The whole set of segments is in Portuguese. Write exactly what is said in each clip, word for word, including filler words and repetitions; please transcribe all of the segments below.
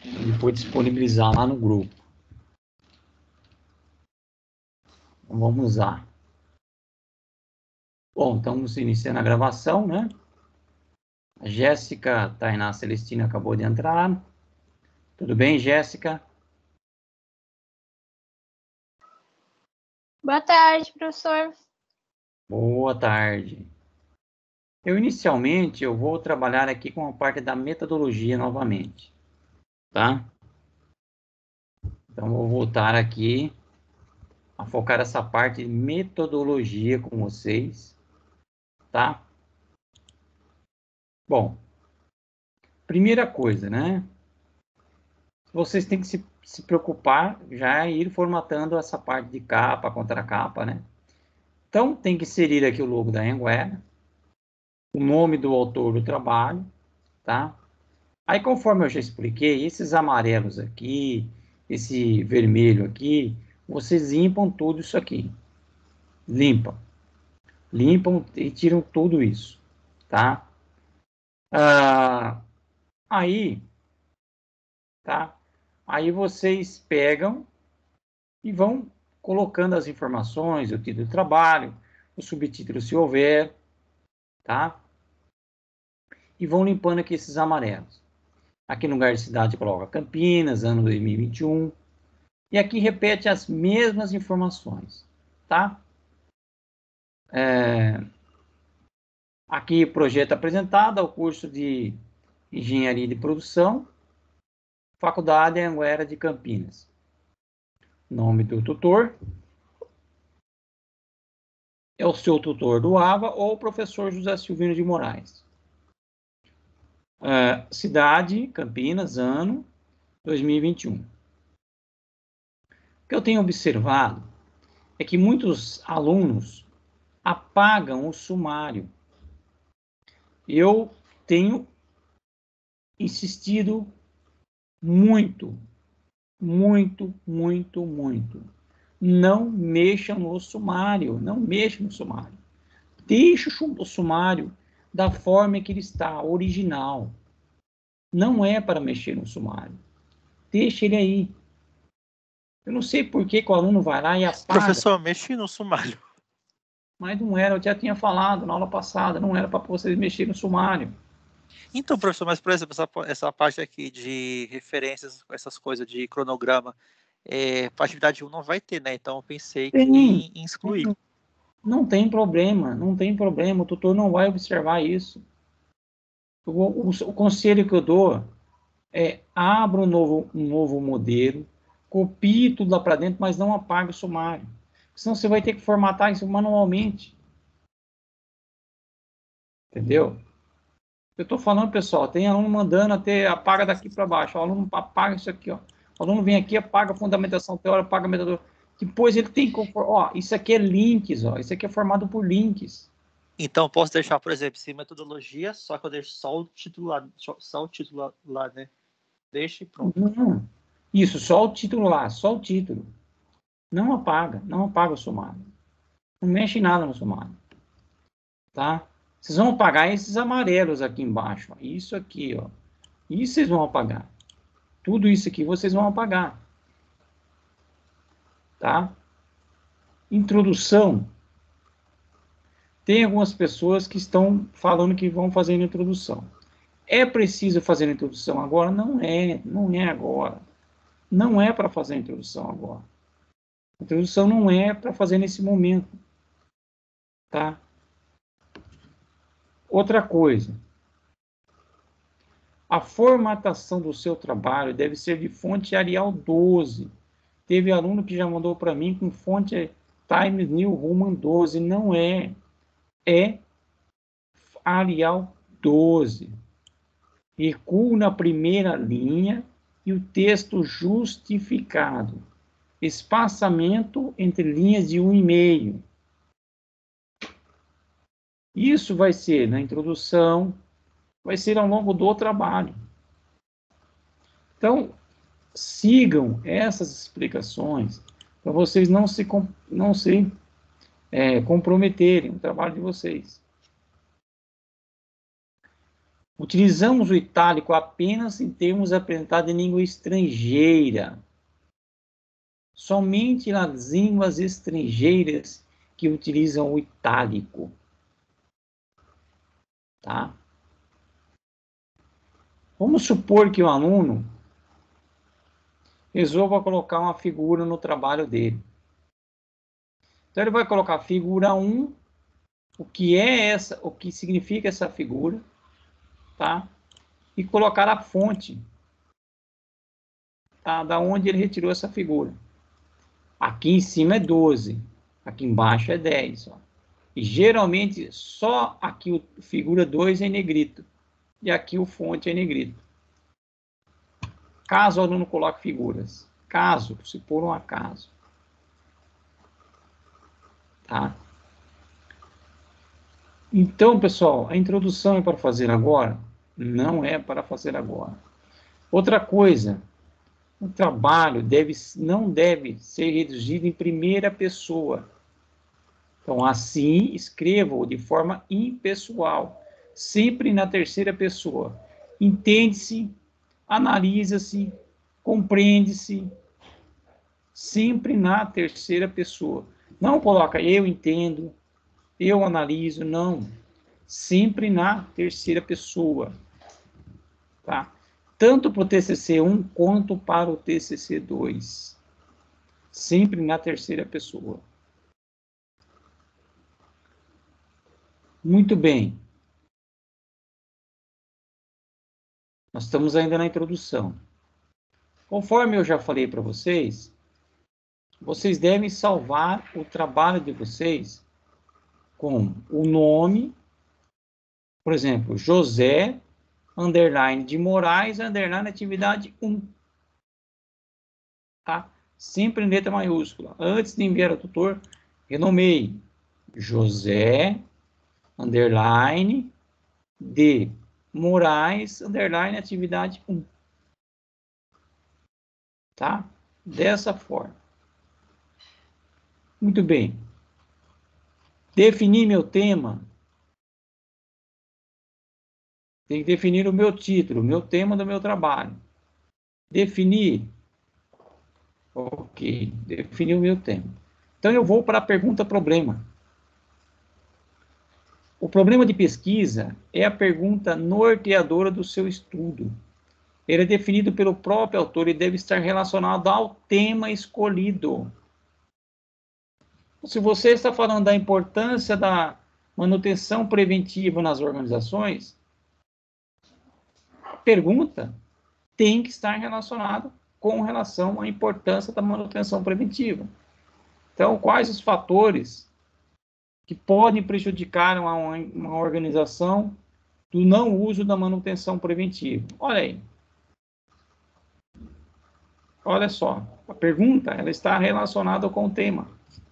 e depois disponibilizar lá no grupo. Então, vamos lá. Bom, estamos iniciando a gravação, né? A Jéssica Tainá Celestina acabou de entrar. Tudo bem, Jéssica? Boa tarde, professor. Boa tarde. Eu, inicialmente, eu vou trabalhar aqui com a parte da metodologia novamente, tá? Então, vou voltar aqui a focar essa parte de metodologia com vocês, tá? Bom, primeira coisa, né? Vocês têm que se, se preocupar já em ir formatando essa parte de capa, contracapa, né? Então, tem que inserir aqui o logo da Anguera, o nome do autor do trabalho, tá? Aí, conforme eu já expliquei, esses amarelos aqui, esse vermelho aqui, vocês limpam tudo isso aqui. Limpam. Limpam e tiram tudo isso, tá? Ah, aí, tá? Aí vocês pegam e vão colocando as informações, o título do trabalho, o subtítulo se houver, tá? E vão limpando aqui esses amarelos. Aqui no lugar de cidade coloca Campinas, ano dois mil e vinte e um. E aqui repete as mesmas informações, tá? É, aqui projeto apresentado ao curso de Engenharia de Produção, Faculdade Anguera de Campinas. Nome do tutor é o seu tutor do AVA ou o professor José Silvino de Moraes. É, cidade, Campinas, ano dois mil e vinte e um. O que eu tenho observado é que muitos alunos apagam o sumário. Eu tenho insistido muito, muito, muito, muito. Não mexam no sumário, não mexam no sumário. Deixe o sumário da forma que ele está, original. Não é para mexer no sumário. Deixe ele aí. Eu não sei por que, que o aluno vai lá e apaga. Professor, mexe no sumário. Mas não era, eu já tinha falado na aula passada, não era para vocês mexerem no sumário. Então, professor, mas, por exemplo, essa, essa parte aqui de referências, essas coisas de cronograma, é, para atividade um não vai ter, né? Então, eu pensei que em, em excluir. Não, não tem problema, não tem problema, o tutor não vai observar isso. O, o, o conselho que eu dou é, abra um novo, um novo modelo, copie tudo lá para dentro, mas não apague o sumário. Senão você vai ter que formatar isso manualmente. Entendeu? Eu estou falando, pessoal, tem aluno mandando até apaga daqui para baixo. O aluno apaga isso aqui, ó. O aluno vem aqui, apaga a fundamentação teórica, apaga a metodologia. Depois ele tem que... Ó, isso aqui é links, ó. Isso aqui é formado por links. Então, posso deixar, por exemplo, sem metodologia, só que eu deixo só o título lá, só o título lá, né? Deixa e pronto. Não. Isso, só o título lá, só o título. Não apaga, não apaga o sumário. Não mexe nada no sumário. Tá? Vocês vão apagar esses amarelos aqui embaixo. Ó. Isso aqui, ó. Isso vocês vão apagar. Tudo isso aqui vocês vão apagar. Tá? Introdução. Tem algumas pessoas que estão falando que vão fazer a introdução. É preciso fazer a introdução agora? Não é, não é agora. Não é para fazer a introdução agora. A introdução não é para fazer nesse momento. Tá? Outra coisa. A formatação do seu trabalho deve ser de fonte Arial doze. Teve aluno que já mandou para mim com fonte Times New Roman doze. Não é. É Arial doze. Recuo na primeira linha e o texto justificado. Espaçamento entre linhas de um e meio. Isso vai ser na introdução, vai ser ao longo do trabalho. Então, sigam essas explicações para vocês não se, não se é, comprometerem no trabalho de vocês. Utilizamos o itálico apenas em termos apresentados em língua estrangeira. Somente nas línguas estrangeiras que utilizam o itálico. Tá? Vamos supor que o aluno resolva colocar uma figura no trabalho dele. Então ele vai colocar figura um, o que é essa, o que significa essa figura, tá? E colocar a fonte, tá? Da onde ele retirou essa figura. Aqui em cima é doze, aqui embaixo é dez, ó. E geralmente só aqui o figura dois é em negrito e aqui o fonte é em negrito. Caso o aluno coloque figuras, caso, se por um acaso, tá? Então, pessoal, a introdução é para fazer agora? Não é para fazer agora. Outra coisa, o trabalho deve, não deve ser reduzido em primeira pessoa. Então, assim, escreva-o de forma impessoal, sempre na terceira pessoa. Entende-se, analisa-se, compreende-se, sempre na terceira pessoa. Não coloca eu entendo, eu analiso, não. Sempre na terceira pessoa. Tá? Tanto para o T C C um quanto para o T C C dois. Sempre na terceira pessoa. Muito bem. Nós estamos ainda na introdução. Conforme eu já falei para vocês, vocês devem salvar o trabalho de vocês com o nome, por exemplo, José, underline de Moraes, underline atividade um. Tá? Sempre em letra maiúscula. Antes de enviar ao tutor, renomeie José, underline, de Moraes, underline, atividade um. Tá? Dessa forma. Muito bem. Definir meu tema. Tem que definir o meu título, o meu tema do meu trabalho. Definir. Ok, definir o meu tema. Então, eu vou para a pergunta-problema. O problema de pesquisa é a pergunta norteadora do seu estudo. Ele é definido pelo próprio autor e deve estar relacionado ao tema escolhido. Se você está falando da importância da manutenção preventiva nas organizações, a pergunta tem que estar relacionada com relação à importância da manutenção preventiva. Então, quais os fatores que podem prejudicar uma, uma organização do não uso da manutenção preventiva? Olha aí. Olha só, a pergunta ela está relacionada com o tema.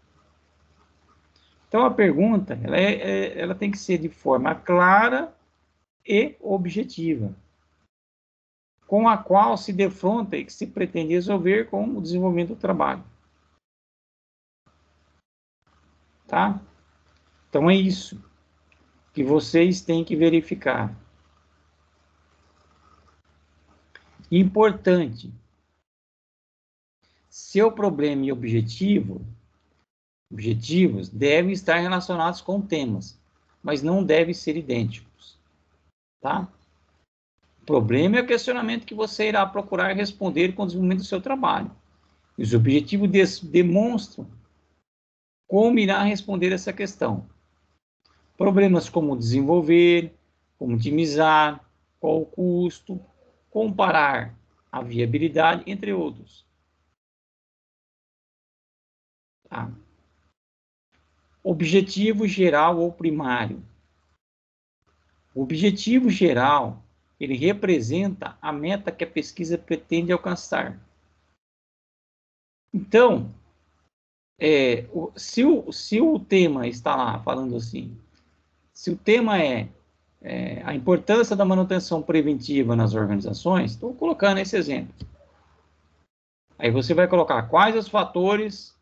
Então, a pergunta ela, é, é, ela tem que ser de forma clara e objetiva, com a qual se defronta e que se pretende resolver com o desenvolvimento do trabalho. Tá? Então, é isso que vocês têm que verificar. Importante. Seu problema e objetivo, objetivos devem estar relacionados com temas, mas não devem ser idênticos. Tá? O problema é o questionamento que você irá procurar responder com o desenvolvimento do seu trabalho. E os objetivos demonstram como irá responder essa questão. Problemas como desenvolver, como otimizar, qual o custo, comparar a viabilidade, entre outros. Tá? Objetivo geral ou primário. O objetivo geral, ele representa a meta que a pesquisa pretende alcançar. Então, é, o, se, o, se o tema está lá falando assim, se o tema é, é a importância da manutenção preventiva nas organizações, estou colocando esse exemplo. Aí você vai colocar quais os fatores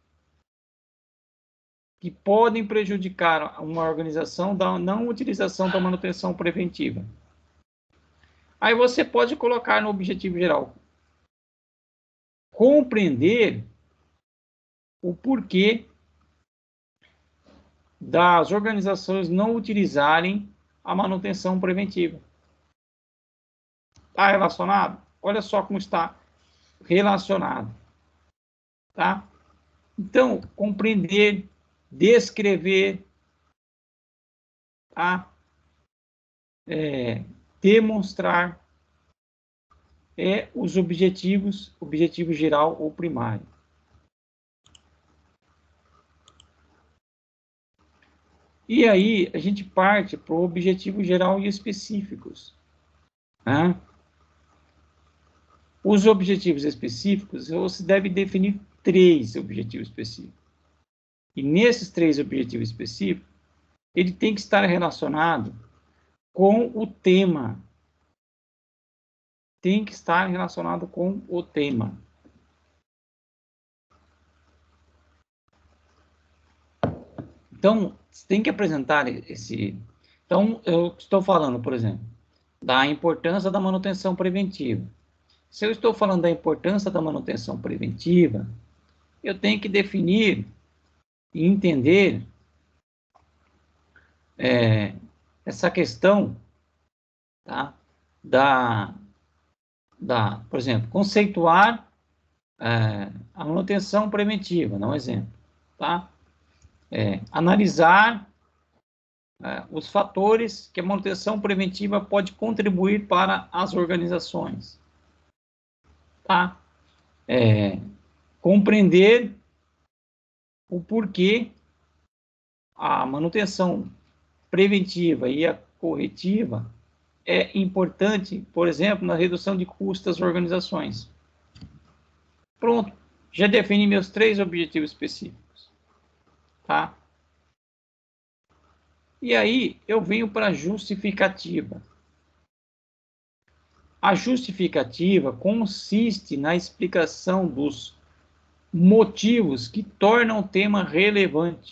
que podem prejudicar uma organização da não utilização da manutenção preventiva. Aí você pode colocar no objetivo geral, compreender o porquê das organizações não utilizarem a manutenção preventiva. Está relacionado? Olha só como está relacionado. Tá? Então, compreender, descrever, tá? É, demonstrar é os objetivos, objetivo geral ou primário. E aí, a gente parte para o objetivo geral e específicos. Né? Os objetivos específicos, você deve definir três objetivos específicos. E nesses três objetivos específicos, ele tem que estar relacionado com o tema. Tem que estar relacionado com o tema. Então, você tem que apresentar esse... Então, eu estou falando, por exemplo, da importância da manutenção preventiva. Se eu estou falando da importância da manutenção preventiva, eu tenho que definir e entender é, essa questão, tá? da, da, por exemplo, conceituar é, a manutenção preventiva, dá um exemplo, tá? É, analisar é, os fatores que a manutenção preventiva pode contribuir para as organizações, tá? É, compreender o porquê a manutenção preventiva e a corretiva é importante, por exemplo, na redução de custos das organizações. Pronto, já defini meus três objetivos específicos, tá? E aí eu venho para a justificativa. A justificativa consiste na explicação dos motivos que tornam o tema relevante.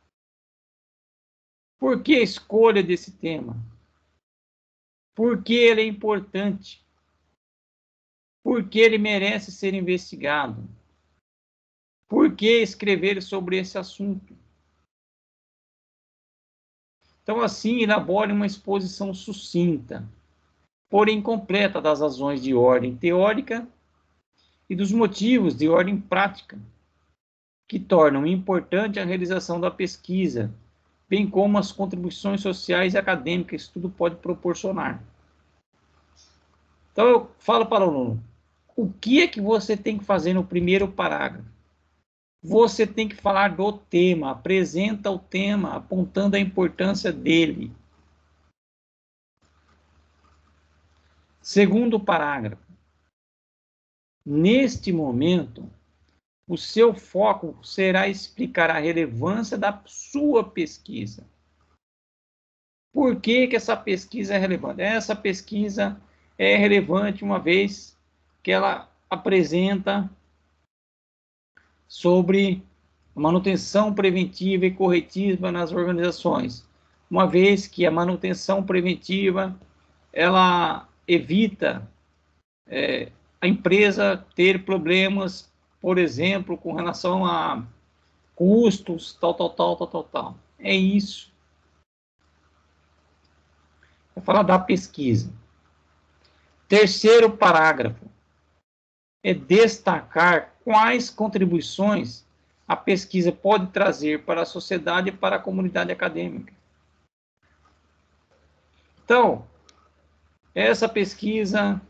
Por que a escolha desse tema? Por que ele é importante? Por que ele merece ser investigado? Por que escrever sobre esse assunto? Então, assim, elabore uma exposição sucinta, porém completa, das razões de ordem teórica e dos motivos de ordem prática que tornam importante a realização da pesquisa, bem como as contribuições sociais e acadêmicas que isso tudo pode proporcionar. Então, eu falo para o aluno, o que é que você tem que fazer no primeiro parágrafo? Você tem que falar do tema, apresenta o tema, apontando a importância dele. Segundo parágrafo. Neste momento, o seu foco será explicar a relevância da sua pesquisa. Por que que essa pesquisa é relevante? Essa pesquisa é relevante uma vez que ela apresenta sobre manutenção preventiva e corretiva nas organizações, uma vez que a manutenção preventiva ela evita é, a empresa ter problemas, por exemplo, com relação a custos, tal, tal, tal, tal, tal, tal. É isso. Vou falar da pesquisa. Terceiro parágrafo é destacar quais contribuições a pesquisa pode trazer para a sociedade e para a comunidade acadêmica. Então, essa pesquisa,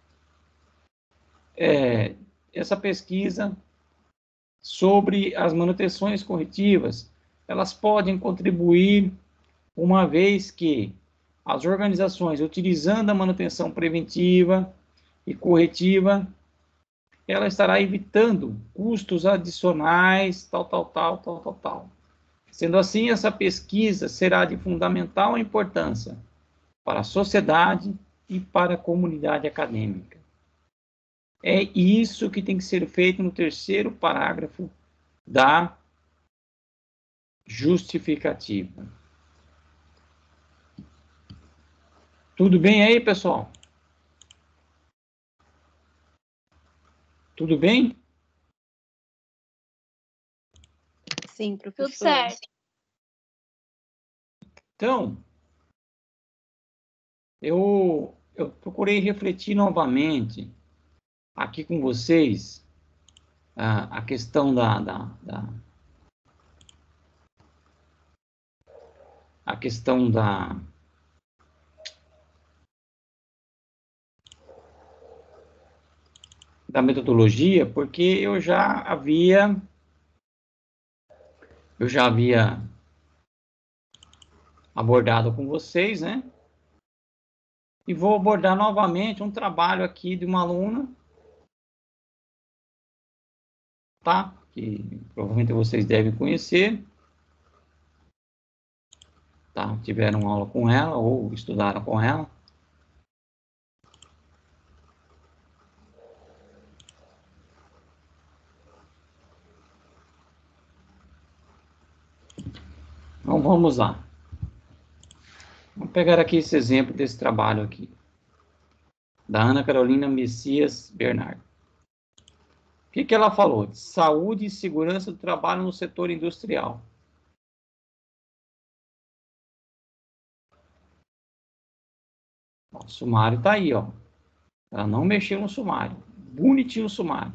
é, essa pesquisa sobre as manutenções corretivas, elas podem contribuir, uma vez que as organizações, utilizando a manutenção preventiva e corretiva, ela estará evitando custos adicionais, tal, tal, tal, tal, tal, tal. Sendo assim, essa pesquisa será de fundamental importância para a sociedade e para a comunidade acadêmica. É isso que tem que ser feito no terceiro parágrafo da justificativa. Tudo bem aí, pessoal? Tudo bem? Sim, professor. Tudo certo. Então, eu, eu procurei refletir novamente aqui com vocês a, a questão da, da, da a questão da da metodologia, porque eu já havia eu já havia abordado com vocês, né? E vou abordar novamente um trabalho aqui de uma aluna, tá? Que provavelmente vocês devem conhecer, tá? Tiveram aula com ela ou estudaram com ela. Então vamos lá. Vamos pegar aqui esse exemplo desse trabalho aqui, da Ana Carolina Messias Bernardo. O que, que ela falou? De saúde e segurança do trabalho no setor industrial. O sumário está aí, ó. Ela não mexeu no sumário. Bonitinho o sumário.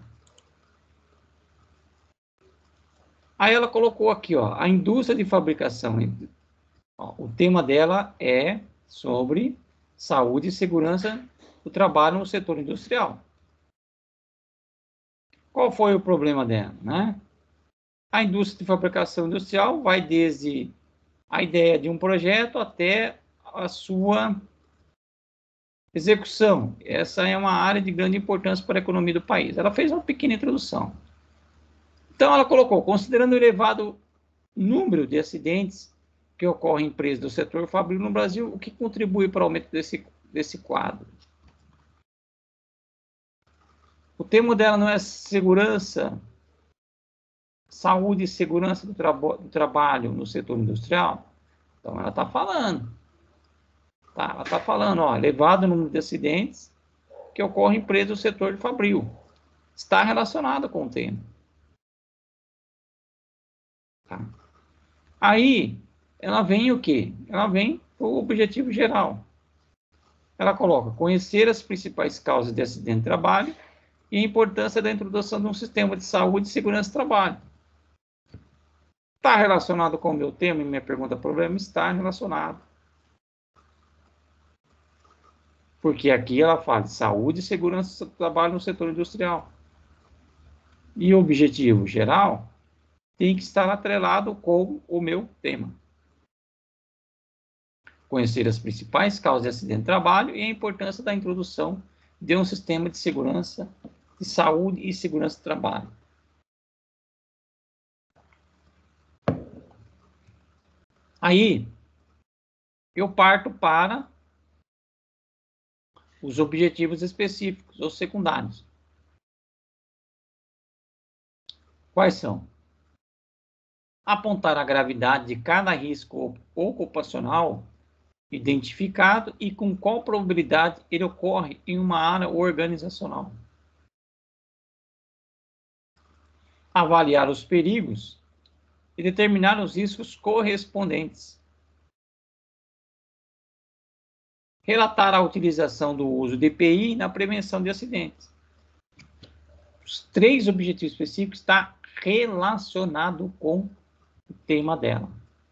Aí ela colocou aqui, ó, a indústria de fabricação. Ó, o tema dela é sobre saúde e segurança do trabalho no setor industrial. Qual foi o problema dela, né? A indústria de fabricação industrial vai desde a ideia de um projeto até a sua execução. Essa é uma área de grande importância para a economia do país. Ela fez uma pequena introdução. Então, ela colocou, considerando o elevado número de acidentes que ocorrem em empresas do setor fabril no Brasil, o que contribui para o aumento desse, desse quadro? O tema dela não é segurança, saúde e segurança do, trabo, do trabalho no setor industrial? Então, ela está falando. Tá, ela está falando, ó, elevado número de acidentes que ocorrem em empresas do setor de fabril. Está relacionado com o tema. Tá? Aí, ela vem o quê? Ela vem o objetivo geral. Ela coloca, conhecer as principais causas de acidente de trabalho e a importância da introdução de um sistema de saúde e segurança do trabalho. Está relacionado com o meu tema e minha pergunta problema? Está relacionado. Porque aqui ela fala de saúde e segurança do trabalho no setor industrial. E o objetivo geral tem que estar atrelado com o meu tema. Conhecer as principais causas de acidente de trabalho e a importância da introdução de um sistema de segurança, de saúde e segurança do trabalho. Aí, eu parto para os objetivos específicos ou secundários. Quais são? Apontar a gravidade de cada risco ocupacional identificado e com qual probabilidade ele ocorre em uma área organizacional. Avaliar os perigos e determinar os riscos correspondentes. Relatar a utilização do uso de E P I na prevenção de acidentes. Os três objetivos específicos estão relacionados com o tema dela.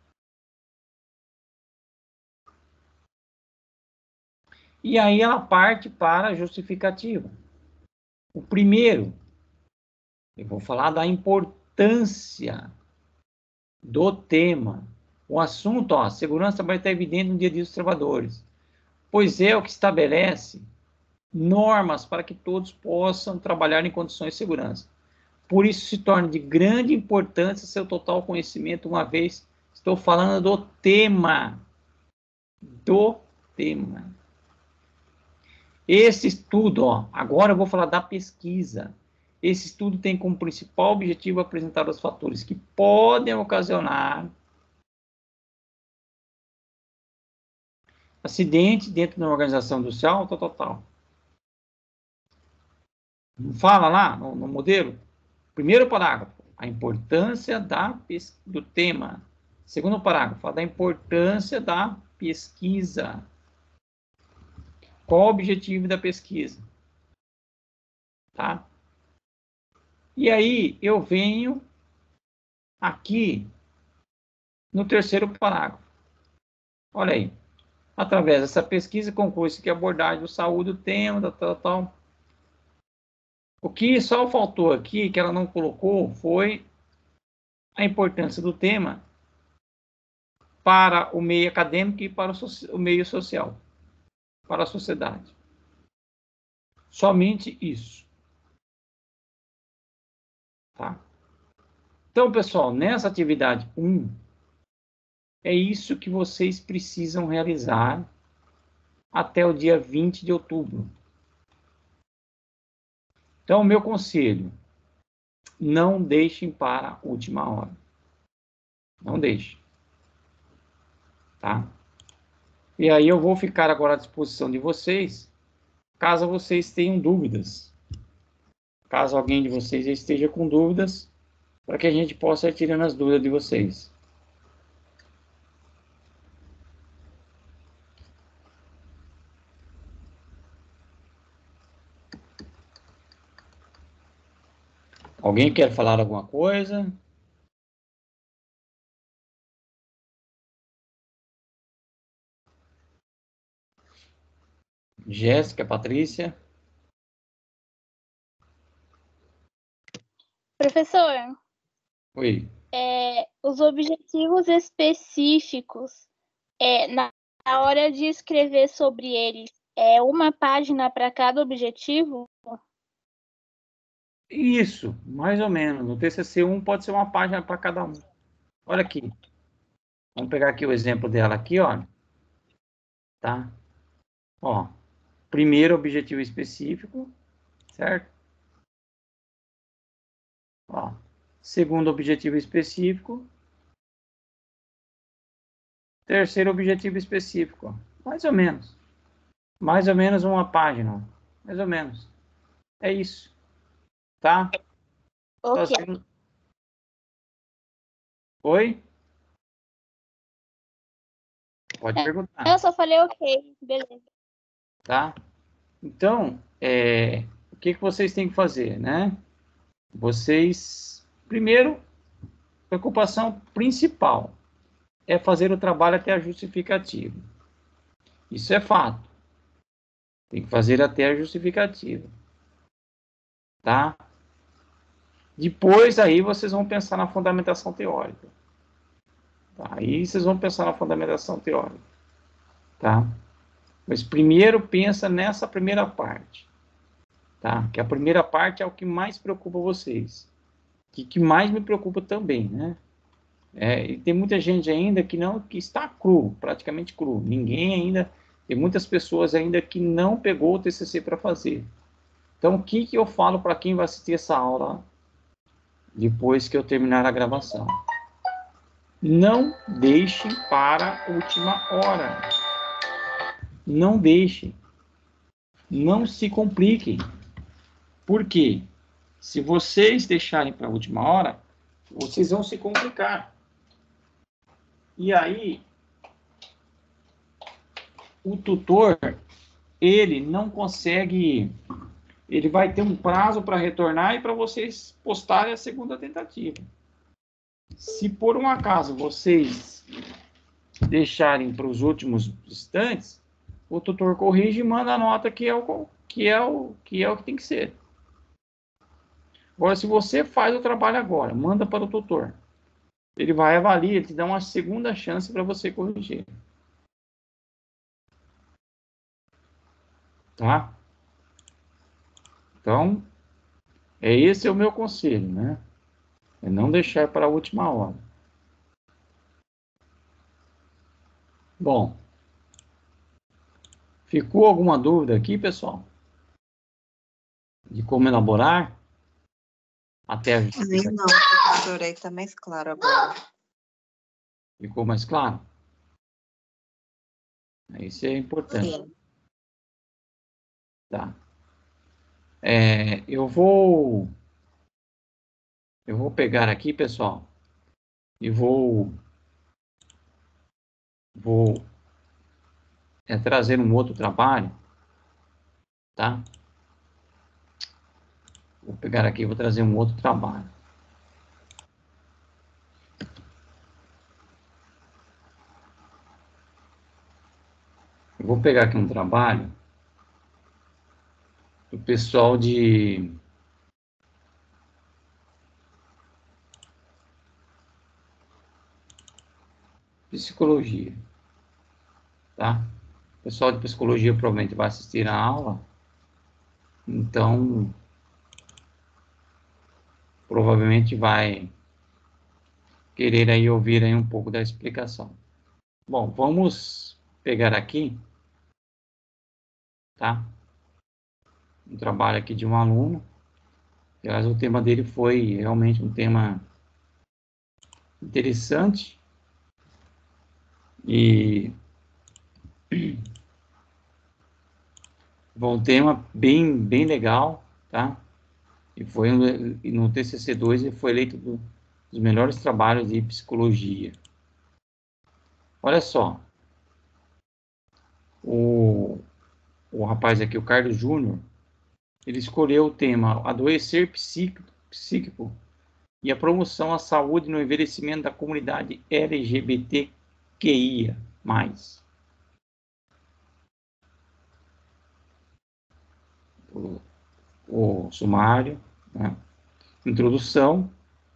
E aí ela parte para a justificativa. O primeiro, eu vou falar da importância do tema. O assunto, ó, segurança vai estar evidente no dia a dia dos trabalhadores, pois é o que estabelece normas para que todos possam trabalhar em condições de segurança. Por isso se torna de grande importância seu total conhecimento, uma vez estou falando do tema. Do tema. Esse estudo, ó, agora eu vou falar da pesquisa. Esse estudo tem como principal objetivo apresentar os fatores que podem ocasionar acidente dentro de uma organização industrial, tal, tal, tal. Não fala lá no, no modelo? Primeiro parágrafo, a importância da, do tema. Segundo parágrafo, fala da importância da pesquisa. Qual o objetivo da pesquisa? Tá? E aí, eu venho aqui no terceiro parágrafo. Olha aí. Através dessa pesquisa, conclui-se que a abordagem do saúde, o tema, tal, tal, tal. O que só faltou aqui, que ela não colocou, foi a importância do tema para o meio acadêmico e para o, so o meio social, para a sociedade. Somente isso. Tá? Então, pessoal, nessa atividade um, é isso que vocês precisam realizar até o dia vinte de outubro. Então, o meu conselho, não deixem para a última hora. Não deixem. Tá? E aí eu vou ficar agora à disposição de vocês, caso vocês tenham dúvidas. Caso alguém de vocês esteja com dúvidas, para que a gente possa ir tirando as dúvidas de vocês. Alguém quer falar alguma coisa? Jéssica, Patrícia? Professor, Oi. é, os objetivos específicos, é, na, na hora de escrever sobre eles, é uma página para cada objetivo? Isso, mais ou menos. No T C C um pode ser uma página para cada um. Olha aqui. Vamos pegar aqui o exemplo dela aqui, ó. Tá? Ó, primeiro objetivo específico, certo? Ó, segundo objetivo específico. Terceiro objetivo específico, ó. Mais ou menos. Mais ou menos uma página, ó. Mais ou menos. É isso. Tá? Ok. Fazendo... Oi? Pode perguntar. Eu só falei ok, beleza. Tá? Então, é, o que, que vocês têm que fazer, né? Vocês, primeiro, preocupação principal é fazer o trabalho até a justificativa. Isso é fato. Tem que fazer até a justificativa. Tá? Depois, aí, vocês vão pensar na fundamentação teórica. Tá? Aí, vocês vão pensar na fundamentação teórica. Tá? Mas primeiro, pensa nessa primeira parte. Tá? Que a primeira parte é o que mais preocupa vocês. Que, que mais me preocupa também, né? É, e tem muita gente ainda que não, que está cru, praticamente cru. Ninguém ainda, tem muitas pessoas ainda que não pegou o T C C para fazer. Então, o que, que eu falo para quem vai assistir essa aula depois que eu terminar a gravação? Não deixem para a última hora. Não deixem. Não se compliquem. Por quê? Se vocês deixarem para a última hora, vocês vão se complicar. E aí, o tutor, ele não consegue, ele vai ter um prazo para retornar e para vocês postarem a segunda tentativa. Se por um acaso vocês deixarem para os últimos instantes, o tutor corrige e manda a nota que é o que é o que é o que tem que ser. Agora, se você faz o trabalho agora, manda para o tutor, ele vai avaliar, ele te dá uma segunda chance para você corrigir. Tá? Então, é esse é o meu conselho, né? É não deixar para a última hora. Bom, ficou alguma dúvida aqui, pessoal? De como elaborar? Até a justificativa? Não, professor, aí está mais claro agora. Ficou mais claro? Isso é importante. Sim. Tá. É, eu vou... Eu vou pegar aqui, pessoal, e vou... Vou é, trazer um outro trabalho, tá? Vou pegar aqui e vou trazer um outro trabalho. Eu vou pegar aqui um trabalho do pessoal de... psicologia, tá? O pessoal de psicologia provavelmente vai assistir a aula, então provavelmente vai querer aí ouvir aí um pouco da explicação. Bom, vamos pegar aqui, tá? Um trabalho aqui de um aluno. Aliás, o tema dele foi realmente um tema interessante e bom, um tema bem, bem legal, tá? E foi no T C C dois ele foi eleito um dos melhores trabalhos de psicologia. Olha só, o, o rapaz aqui, o Carlos Júnior, ele escolheu o tema adoecer psíquico, psíquico e a promoção à saúde no envelhecimento da comunidade L G B T Q I A mais. O, o sumário, né? Introdução.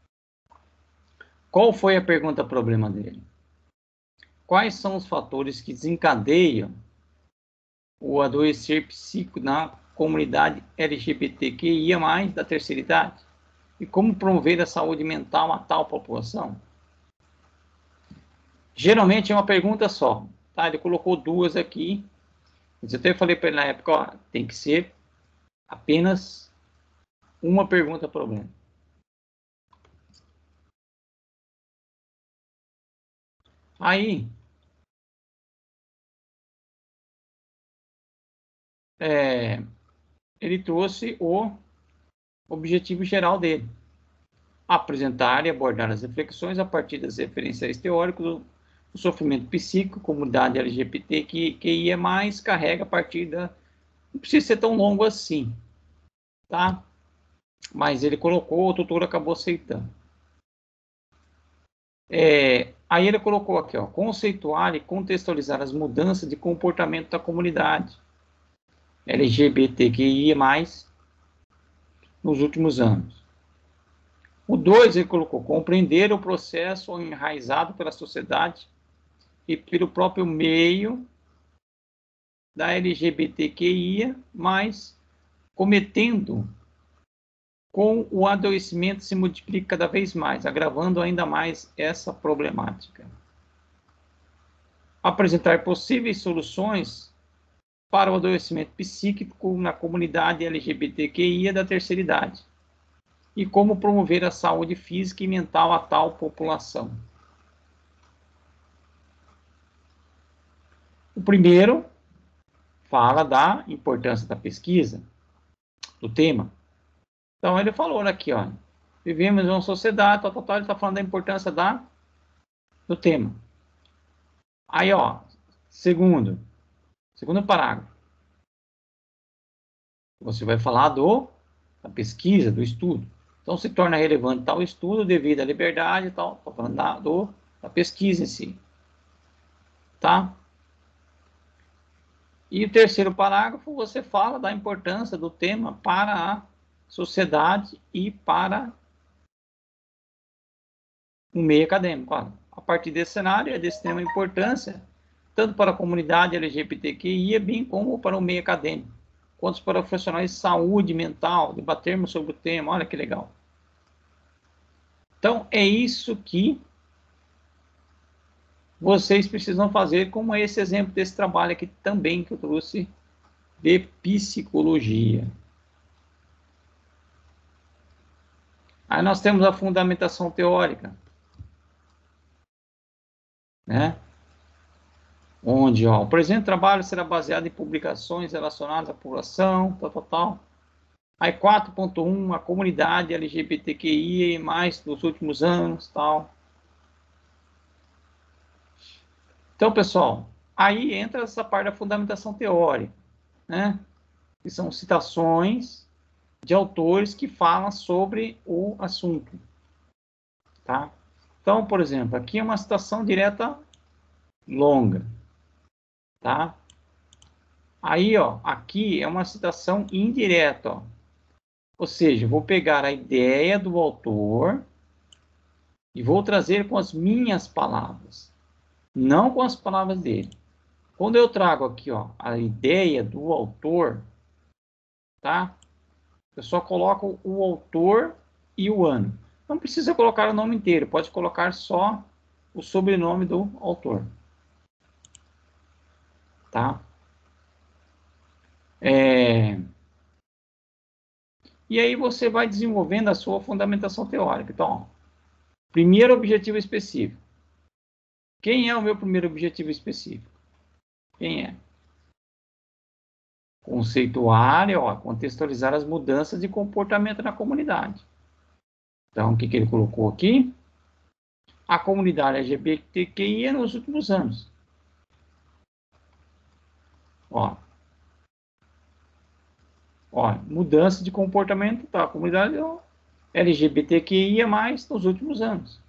Qual foi a pergunta problema dele? Quais são os fatores que desencadeiam o adoecer psíquico na comunidade L G B T Q I A mais, da terceira idade? E como promover a saúde mental a tal população? Geralmente é uma pergunta só, tá? Ele colocou duas aqui. Eu até falei para ele na época, ó, tem que ser apenas uma pergunta problema. Aí, é, ele trouxe o objetivo geral dele. Apresentar e abordar as reflexões a partir das referenciais teóricas do, do sofrimento psíquico, comunidade L G B T Q I A mais, carrega a partir da... Não precisa ser tão longo assim, tá? Mas ele colocou, o tutor acabou aceitando. É, aí ele colocou aqui, ó, conceituar e contextualizar as mudanças de comportamento da comunidade L G B T Q I A mais, nos últimos anos. O dois, ele colocou, compreender o processo enraizado pela sociedade e pelo próprio meio da L G B T Q I A mais, cometendo com o adoecimento se multiplica cada vez mais, agravando ainda mais essa problemática. Apresentar possíveis soluções para o adoecimento psíquico na comunidade L G B T Q I A da terceira idade e como promover a saúde física e mental a tal população. O primeiro fala da importância da pesquisa, do tema. Então, ele falou aqui, ó, vivemos em uma sociedade, tal, tal, tal, ele está falando da importância da, do tema. Aí, ó, segundo, segundo parágrafo, você vai falar do, da pesquisa, do estudo. Então, se torna relevante tal estudo devido à liberdade e tal, estou falando da, do, da pesquisa em si. Tá? E o terceiro parágrafo, você fala da importância do tema para a sociedade e para o meio acadêmico. Olha, a partir desse cenário, é desse tema importância, tanto para a comunidade L G B T Q I A, bem como para o meio acadêmico, quanto para profissionais de saúde mental, debatermos sobre o tema. Olha que legal. Então, é isso que vocês precisam fazer, como esse exemplo desse trabalho aqui também que eu trouxe de psicologia. Aí nós temos a fundamentação teórica, né? Onde, ó, o presente trabalho será baseado em publicações relacionadas à população, tal, tal, tal. Aí quatro ponto um, a comunidade L G B T Q I mais dos últimos anos, tal. Então, pessoal, aí entra essa parte da fundamentação teórica, né? Que são citações de autores que falam sobre o assunto, tá? Então, por exemplo, aqui é uma citação direta longa, tá? Aí, ó, aqui é uma citação indireta, ó. Ou seja, vou pegar a ideia do autor e vou trazer com as minhas palavras, não com as palavras dele. Quando eu trago aqui, ó, a ideia do autor, tá? Eu só coloco o autor e o ano. Não precisa colocar o nome inteiro, pode colocar só o sobrenome do autor, tá? É... E aí você vai desenvolvendo a sua fundamentação teórica. Então, ó, primeiro objetivo específico. Quem é o meu primeiro objetivo específico? Quem é? Conceituar, ó, contextualizar as mudanças de comportamento na comunidade. Então, o que, que ele colocou aqui? A comunidade L G B T Q I nos últimos anos. Ó, ó, mudança de comportamento da comunidade L G B T Q I mais nos últimos anos.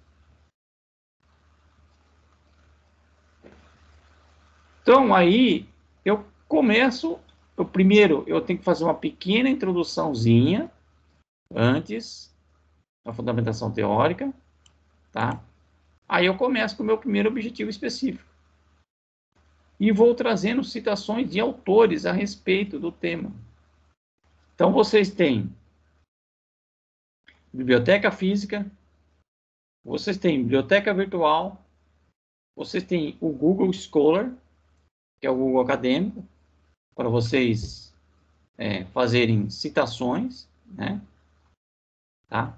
Então, aí, eu começo, eu, primeiro, eu tenho que fazer uma pequena introduçãozinha, antes da fundamentação teórica, tá? Aí eu começo com o meu primeiro objetivo específico. E vou trazendo citações de autores a respeito do tema. Então, vocês têm biblioteca física, vocês têm biblioteca virtual, vocês têm o Google Scholar, que é o Google Acadêmico, para vocês é, fazerem citações, né? Tá?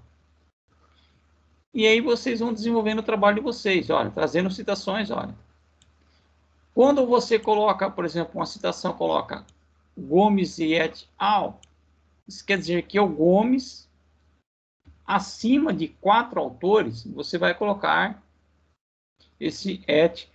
E aí vocês vão desenvolvendo o trabalho de vocês, olha, trazendo citações, olha. Quando você coloca, por exemplo, uma citação, coloca Gomes e et al., isso quer dizer que o Gomes, acima de quatro autores, você vai colocar esse et,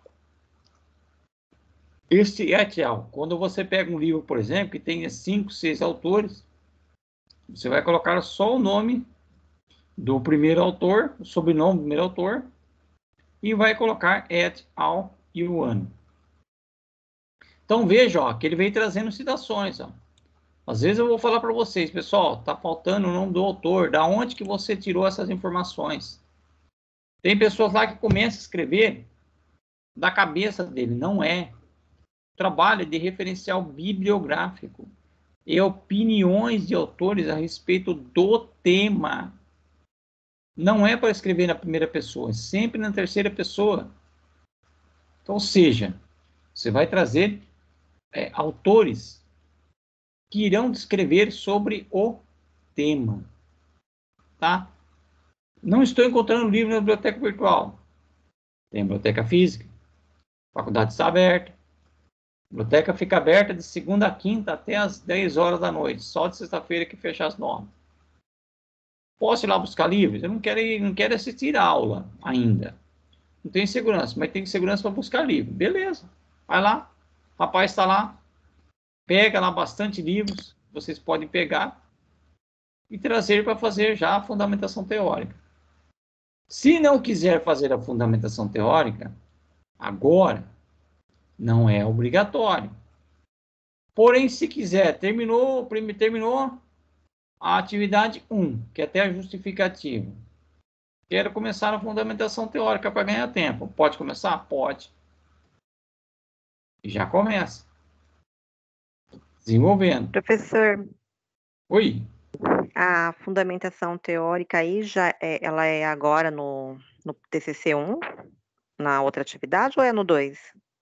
esse et al. Quando você pega um livro, por exemplo, que tem cinco, seis autores, você vai colocar só o nome do primeiro autor, o sobrenome do primeiro autor, e vai colocar et al. E o ano. Então, veja, ó, que ele vem trazendo citações, ó. Às vezes eu vou falar para vocês, pessoal, tá faltando o nome do autor, da onde que você tirou essas informações? Tem pessoas lá que começam a escrever da cabeça dele, não é. Trabalho de referencial bibliográfico e opiniões de autores a respeito do tema. Não é para escrever na primeira pessoa, é sempre na terceira pessoa. Então, ou seja, você vai trazer é, autores que irão descrever sobre o tema, tá? Não estou encontrando livro na biblioteca virtual. Tem biblioteca física, a faculdade está aberta. A biblioteca fica aberta de segunda a quinta até as dez horas da noite, só de sexta-feira que fecha as nove. Posso ir lá buscar livros? Eu não quero, ir, não quero assistir a aula ainda. Não tenho segurança, mas tenho segurança para buscar livro. Beleza, vai lá. O rapaz está lá, pega lá bastante livros, vocês podem pegar e trazer para fazer já a fundamentação teórica. Se não quiser fazer a fundamentação teórica, agora não é obrigatório. Porém, se quiser, terminou, terminou a atividade um, que é até a justificativa. Quero começar a fundamentação teórica para ganhar tempo. Pode começar? Pode. E já começa. Desenvolvendo. Professor, Oi. a fundamentação teórica aí, já é, ela é agora no, no T C C um, na outra atividade, ou é no dois?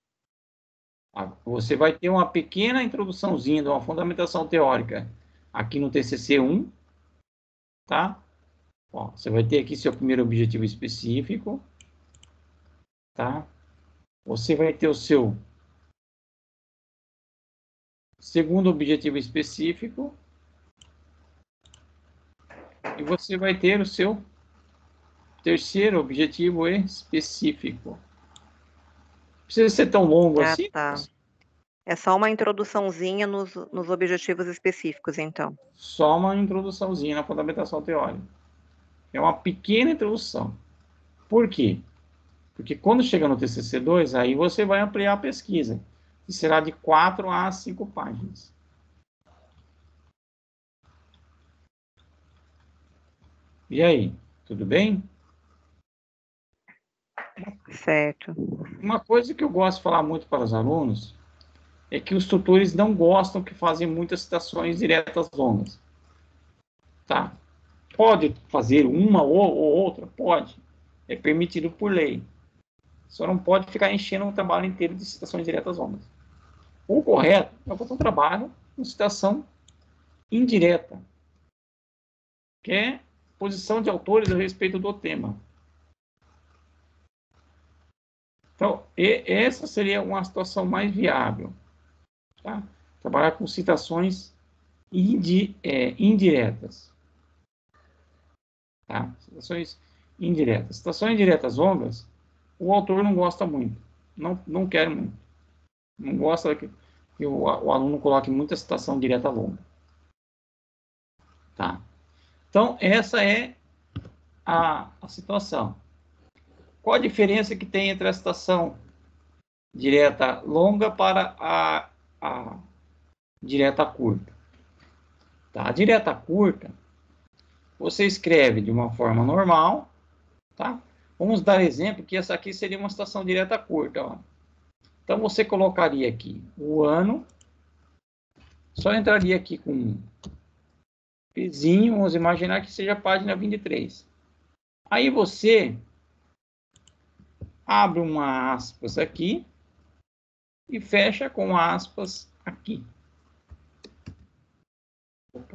Você vai ter uma pequena introduçãozinha de uma fundamentação teórica aqui no T C C um, tá? Ó, você vai ter aqui seu primeiro objetivo específico, tá? Você vai ter o seu segundo objetivo específico, E você vai ter o seu terceiro objetivo específico. Não precisa ser tão longo Ah, assim. tá. É só uma introduçãozinha nos, nos objetivos específicos, então. Só uma introduçãozinha na fundamentação teórica. É uma pequena introdução. Por quê? Porque quando chega no T C C dois, aí você vai ampliar a pesquisa, que será de quatro a cinco páginas. E aí, tudo bem? Certo. Uma coisa que eu gosto de falar muito para os alunos é que os tutores não gostam que fazem muitas citações diretas longas. Tá? Pode fazer uma ou, ou outra? Pode. É permitido por lei. Só não pode ficar enchendo o trabalho inteiro de citações diretas longas. O correto é botar um trabalho com citação indireta, que é posição de autores a respeito do tema. Então, e, essa seria uma situação mais viável. Tá? Trabalhar com citações indi, é, indiretas. Tá? Citações indiretas. Citações indiretas longas, o autor não gosta muito. Não, não quer muito. Não gosta que, que o, o aluno coloque muita citação direta longa. Tá? Então, essa é a, a situação. Qual a diferença que tem entre a citação direta longa para a, a direta curta? Tá? A direta curta, você escreve de uma forma normal, tá? Vamos dar exemplo que essa aqui seria uma citação direta curta, ó. Então, você colocaria aqui o ano, só entraria aqui com um pezinho, vamos imaginar que seja a página vinte e três. Aí você abre uma aspas aqui e fecha com aspas aqui. Opa.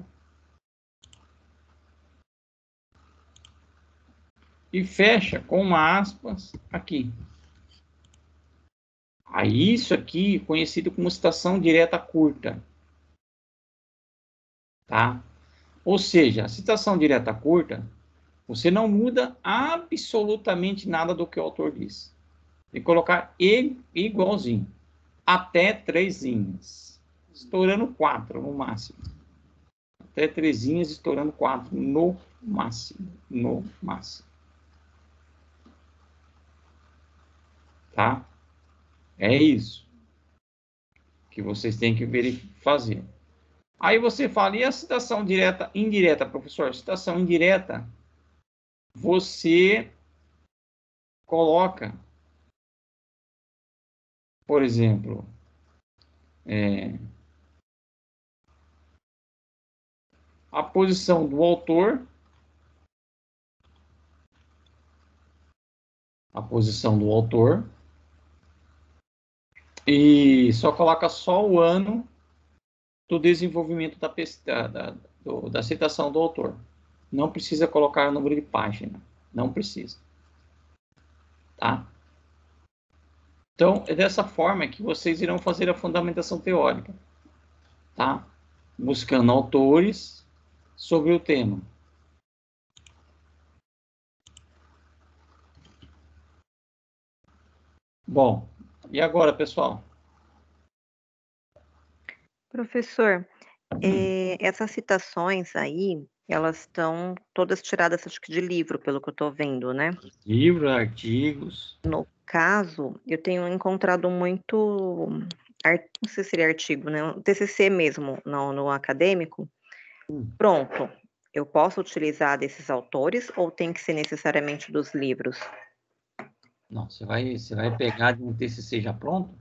E fecha com aspas aqui. Aí isso aqui é conhecido como citação direta curta. Tá? Ou seja, a citação direta curta, você não muda absolutamente nada do que o autor diz. Tem que colocar ele igualzinho. Até três linhas. Estourando quatro no máximo. Até três linhas, estourando quatro no máximo. No máximo. Tá? É isso que vocês têm que fazer. Aí você fala, e a citação direta, indireta, professor? Citação indireta, você coloca, por exemplo, é, a posição do autor, a posição do autor, e só coloca só o ano do desenvolvimento da, da, da, do, da citação do autor. Não precisa colocar o número de página. Não precisa. Tá? Então, é dessa forma que vocês irão fazer a fundamentação teórica. Tá? Buscando autores sobre o tema. Bom, e agora, pessoal? Professor, é, essas citações aí, elas estão todas tiradas, acho que de livro, pelo que eu estou vendo, né? Livros, artigos. No caso, eu tenho encontrado muito, não sei se seria artigo, né? O T C C mesmo, no, no acadêmico. Hum. Pronto. Eu posso utilizar desses autores ou tem que ser necessariamente dos livros? Não, você vai, você vai pegar de um T C C já pronto?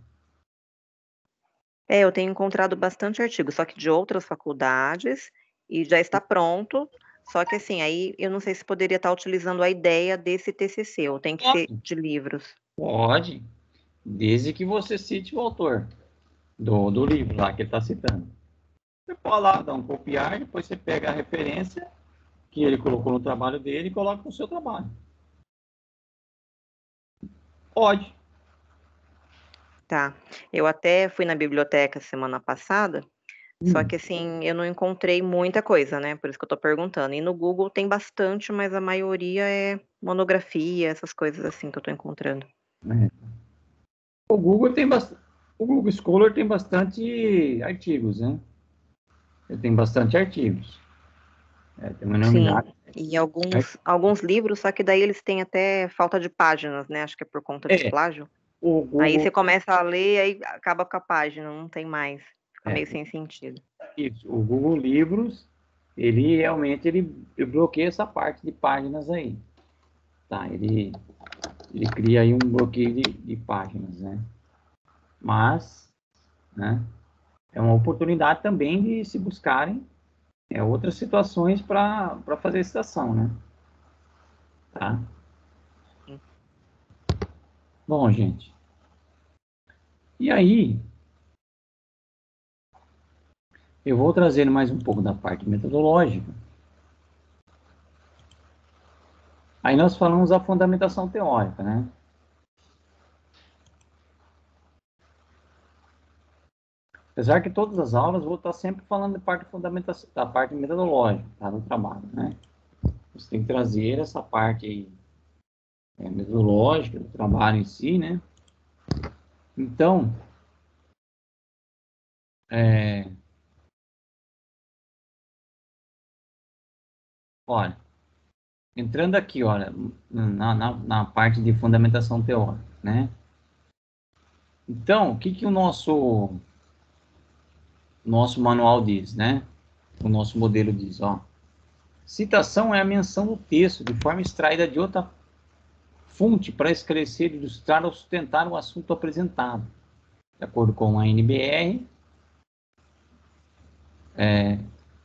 É, eu tenho encontrado bastante artigo, só que de outras faculdades, e já está pronto, só que assim, aí eu não sei se poderia estar utilizando a ideia desse T C C, ou tem que Pode. ser de livros. Pode, desde que você cite o autor do, do livro lá que ele está citando. Você pode lá dar um copiar, depois você pega a referência que ele colocou no trabalho dele e coloca no seu trabalho. Pode. Tá. Eu até fui na biblioteca semana passada, Só Hum. que, assim, eu não encontrei muita coisa, né? Por isso que eu tô perguntando. E no Google tem bastante, mas a maioria é monografia, essas coisas assim que eu tô encontrando. É. O Google tem bastante, o Google Scholar tem bastante artigos, né? Ele tem bastante artigos. É, tem uma Sim, enormidade. e alguns, alguns livros, só que daí eles têm até falta de páginas, né? Acho que é por conta de É, plágio. o Aí Google, você começa a ler, aí acaba com a página, não tem mais. Fica é, meio sem sentido. isso, o Google Livros, ele realmente ele, ele bloqueia essa parte de páginas aí, tá? Ele, ele cria aí um bloqueio de, de páginas, né? Mas, né? É uma oportunidade também de se buscarem é, outras situações para para fazer citação, né? Tá? Sim. Bom, gente. E aí, eu vou trazendo mais um pouco da parte metodológica. Aí nós falamos da fundamentação teórica, né? Apesar que todas as aulas vou estar sempre falando de parte fundamentação, da parte metodológica, tá, do trabalho, né? Você tem que trazer essa parte aí, é, metodológica do trabalho em si, né? Então, é, olha, entrando aqui, olha, na, na, na parte de fundamentação teórica, né? Então, o que que o nosso nosso manual diz, né? O nosso modelo diz, ó. Citação é a menção do texto de forma extraída de outra fonte para esclarecer, ilustrar ou sustentar o assunto apresentado. De acordo com a N B R, é,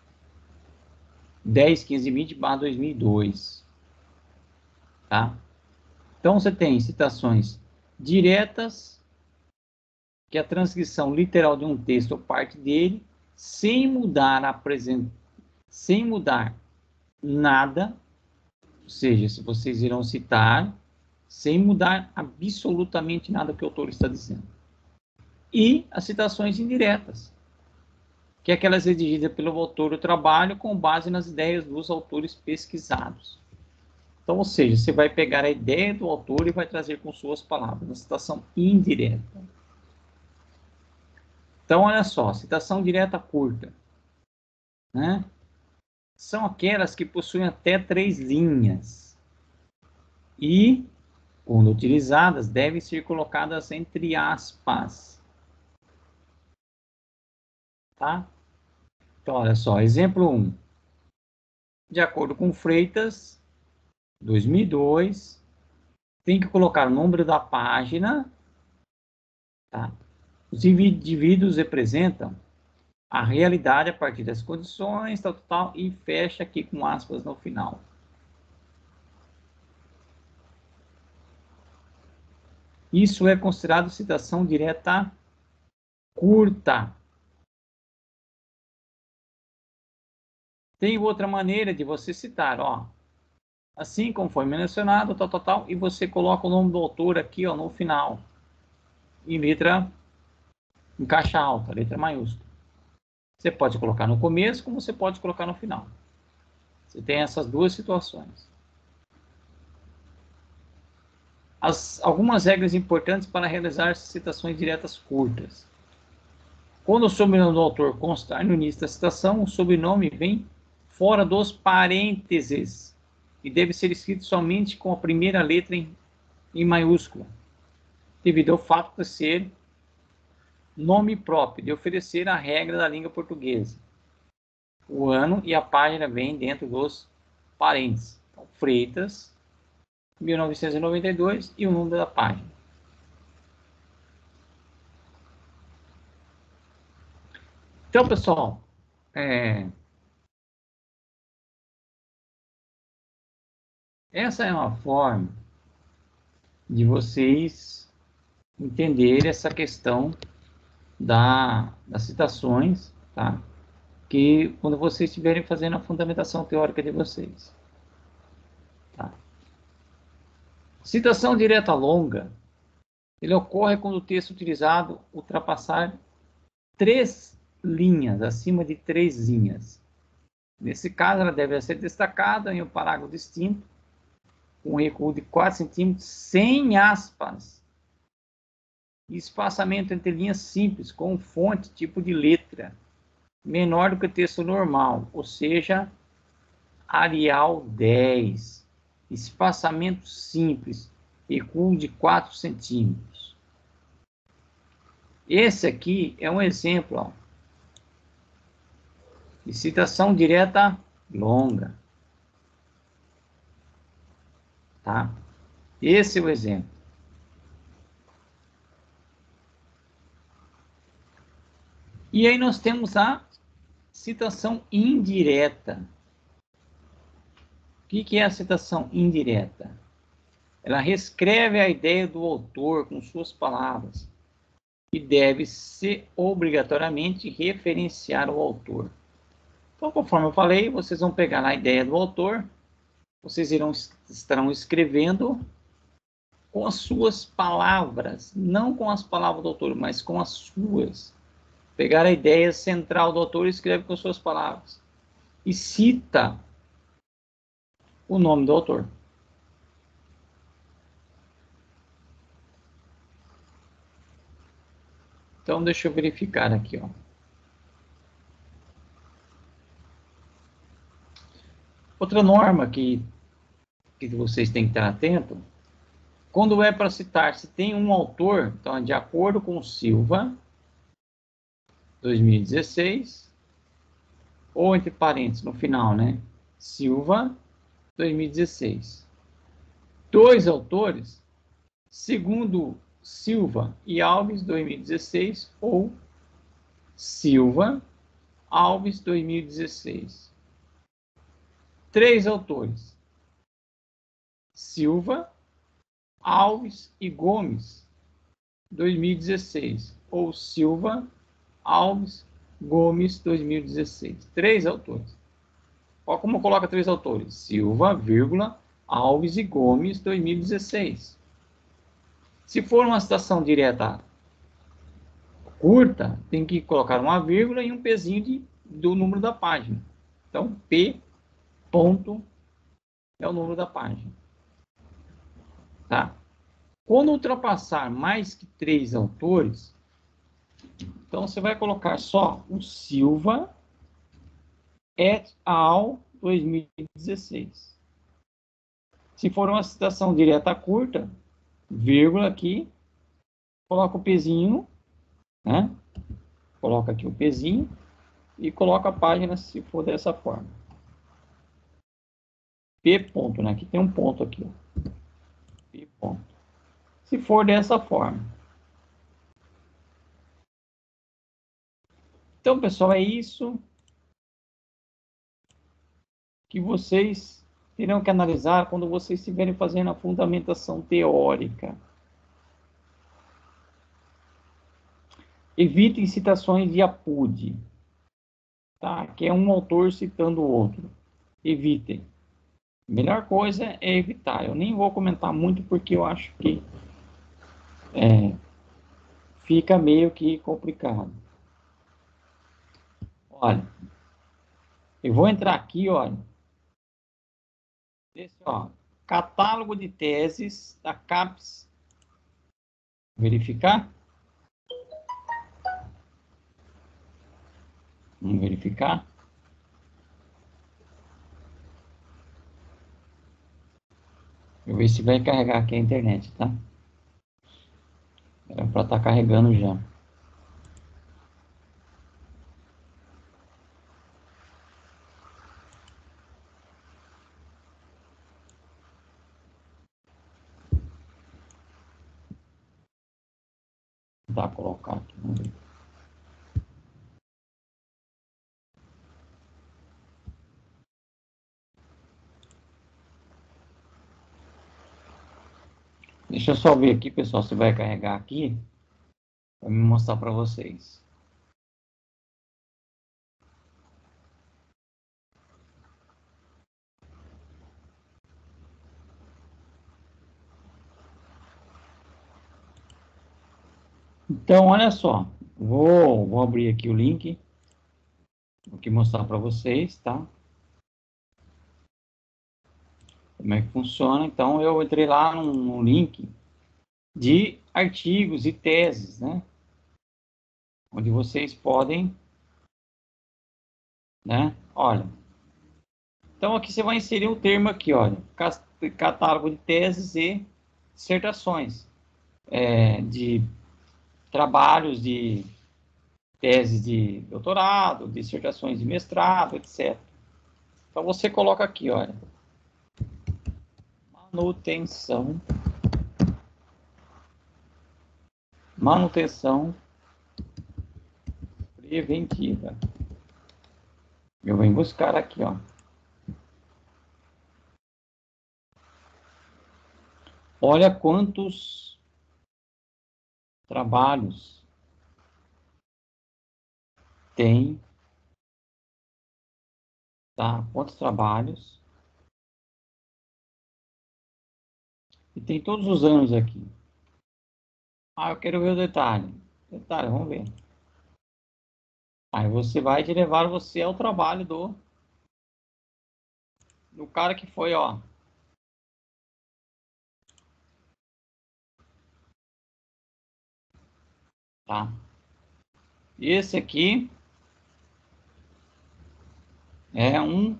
dez, quinze, vinte barra dois mil e dois. Tá? Então, você tem citações diretas, que é a transcrição literal de um texto ou parte dele, sem mudar a present... sem mudar nada, ou seja, se vocês irão citar, sem mudar absolutamente nada que o autor está dizendo. E as citações indiretas, que é aquelas redigidas pelo autor do trabalho com base nas ideias dos autores pesquisados. Então, ou seja, você vai pegar a ideia do autor e vai trazer com suas palavras, uma citação indireta. Então, olha só, citação direta curta, né? São aquelas que possuem até três linhas e, quando utilizadas, devem ser colocadas entre aspas. Tá? Então, olha só, exemplo um. De acordo com Freitas, dois mil e dois, tem que colocar o número da página, tá? Os indivíduos representam a realidade a partir das condições, tal, tal, e fecha aqui com aspas no final. Isso é considerado citação direta curta. Tem outra maneira de você citar, ó. Assim como foi mencionado, tal, tal, tal, e você coloca o nome do autor aqui, ó, no final, em letra, em caixa alta, letra maiúscula. Você pode colocar no começo, como você pode colocar no final. Você tem essas duas situações. As, algumas regras importantes para realizar citações diretas curtas. Quando o sobrenome do autor constar no início da citação, o sobrenome vem fora dos parênteses e deve ser escrito somente com a primeira letra em, em maiúscula, devido ao fato de ser nome próprio, de oferecer a regra da língua portuguesa. O ano e a página vêm dentro dos parênteses. Então, Freitas, mil novecentos e noventa e dois, e o número da página. Então, pessoal, é... essa é uma forma de vocês entenderem essa questão da, das citações, tá? Que quando vocês estiverem fazendo a fundamentação teórica de vocês. Tá? Citação direta longa, ele ocorre quando o texto utilizado ultrapassar três linhas, acima de três linhas. Nesse caso, ela deve ser destacada em um parágrafo distinto, com recuo de quatro centímetros, sem aspas. Espaçamento entre linhas simples, com fonte, tipo de letra, menor do que o texto normal, ou seja, Arial dez. Espaçamento simples, recuo de quatro centímetros. Esse aqui é um exemplo, ó, de citação direta longa. Tá? Esse é o exemplo. E aí nós temos a citação indireta. O que que é a citação indireta? Ela reescreve a ideia do autor com suas palavras e deve ser obrigatoriamente referenciar o autor. Então, conforme eu falei, vocês vão pegar a ideia do autor, vocês irão, estarão escrevendo com as suas palavras, não com as palavras do autor, mas com as suas. Pegar a ideia central do autor e escreve com suas palavras. E cita o nome do autor. Então, deixa eu verificar aqui, ó. Outra norma que, que vocês têm que estar atento, quando é para citar, se tem um autor, então é de acordo com Silva, dois mil e dezesseis, ou entre parênteses, no final, né? Silva, dois mil e dezesseis. Dois autores, segundo Silva e Alves, dois mil e dezesseis, ou Silva, Alves, dois mil e dezesseis. Três autores, Silva, Alves e Gomes, dois mil e dezesseis, ou Silva, Alves, Gomes, dois mil e dezesseis. Três autores. Olha como coloca três autores. Silva, vírgula, Alves e Gomes, dois mil e dezesseis. Se for uma citação direta curta, tem que colocar uma vírgula e um pezinho de, do número da página. Então, P ponto é o número da página. Tá? Quando ultrapassar mais que três autores, então você vai colocar só o Silva et al. dois mil e dezesseis. Se for uma citação direta curta, vírgula aqui, coloca o pezinho, né? Coloca aqui o pezinho e coloca a página se for dessa forma. P ponto, né? Aqui tem um ponto aqui, ó. P ponto. Se for dessa forma. Então, pessoal, é isso que vocês terão que analisar quando vocês estiverem fazendo a fundamentação teórica. Evitem citações de apude, tá? Que é um autor citando o outro. Evitem. A melhor coisa é evitar. Eu nem vou comentar muito porque eu acho que é, fica meio que complicado. Olha, eu vou entrar aqui, olha. Esse, ó, catálogo de teses da CAPES. Verificar. Vamos verificar. Eu ver se vai carregar aqui a internet, tá? Era para estar carregando já. Dá para colocar aqui, vamos ver. Deixa eu só ver aqui, pessoal, se vai carregar aqui. Vou me mostrar para vocês. Então, olha só. Vou, vou abrir aqui o link. Vou aqui mostrar para vocês, tá? Como é que funciona. Então, eu entrei lá no, no link de artigos e teses, né? Onde vocês podem, né? Olha. Então, aqui você vai inserir um termo aqui, olha. Catálogo de teses e dissertações. É, de trabalhos de teses de doutorado, dissertações de mestrado, etcétera. Então, você coloca aqui, olha. Manutenção. Manutenção preventiva. Eu venho buscar aqui, ó. Olha quantos trabalhos tem, tá? Quantos trabalhos. E tem todos os anos aqui. Ah, eu quero ver o detalhe. Detalhe, vamos ver. Aí você vai te levar você ao trabalho do do cara que foi, ó. Tá? Esse aqui é um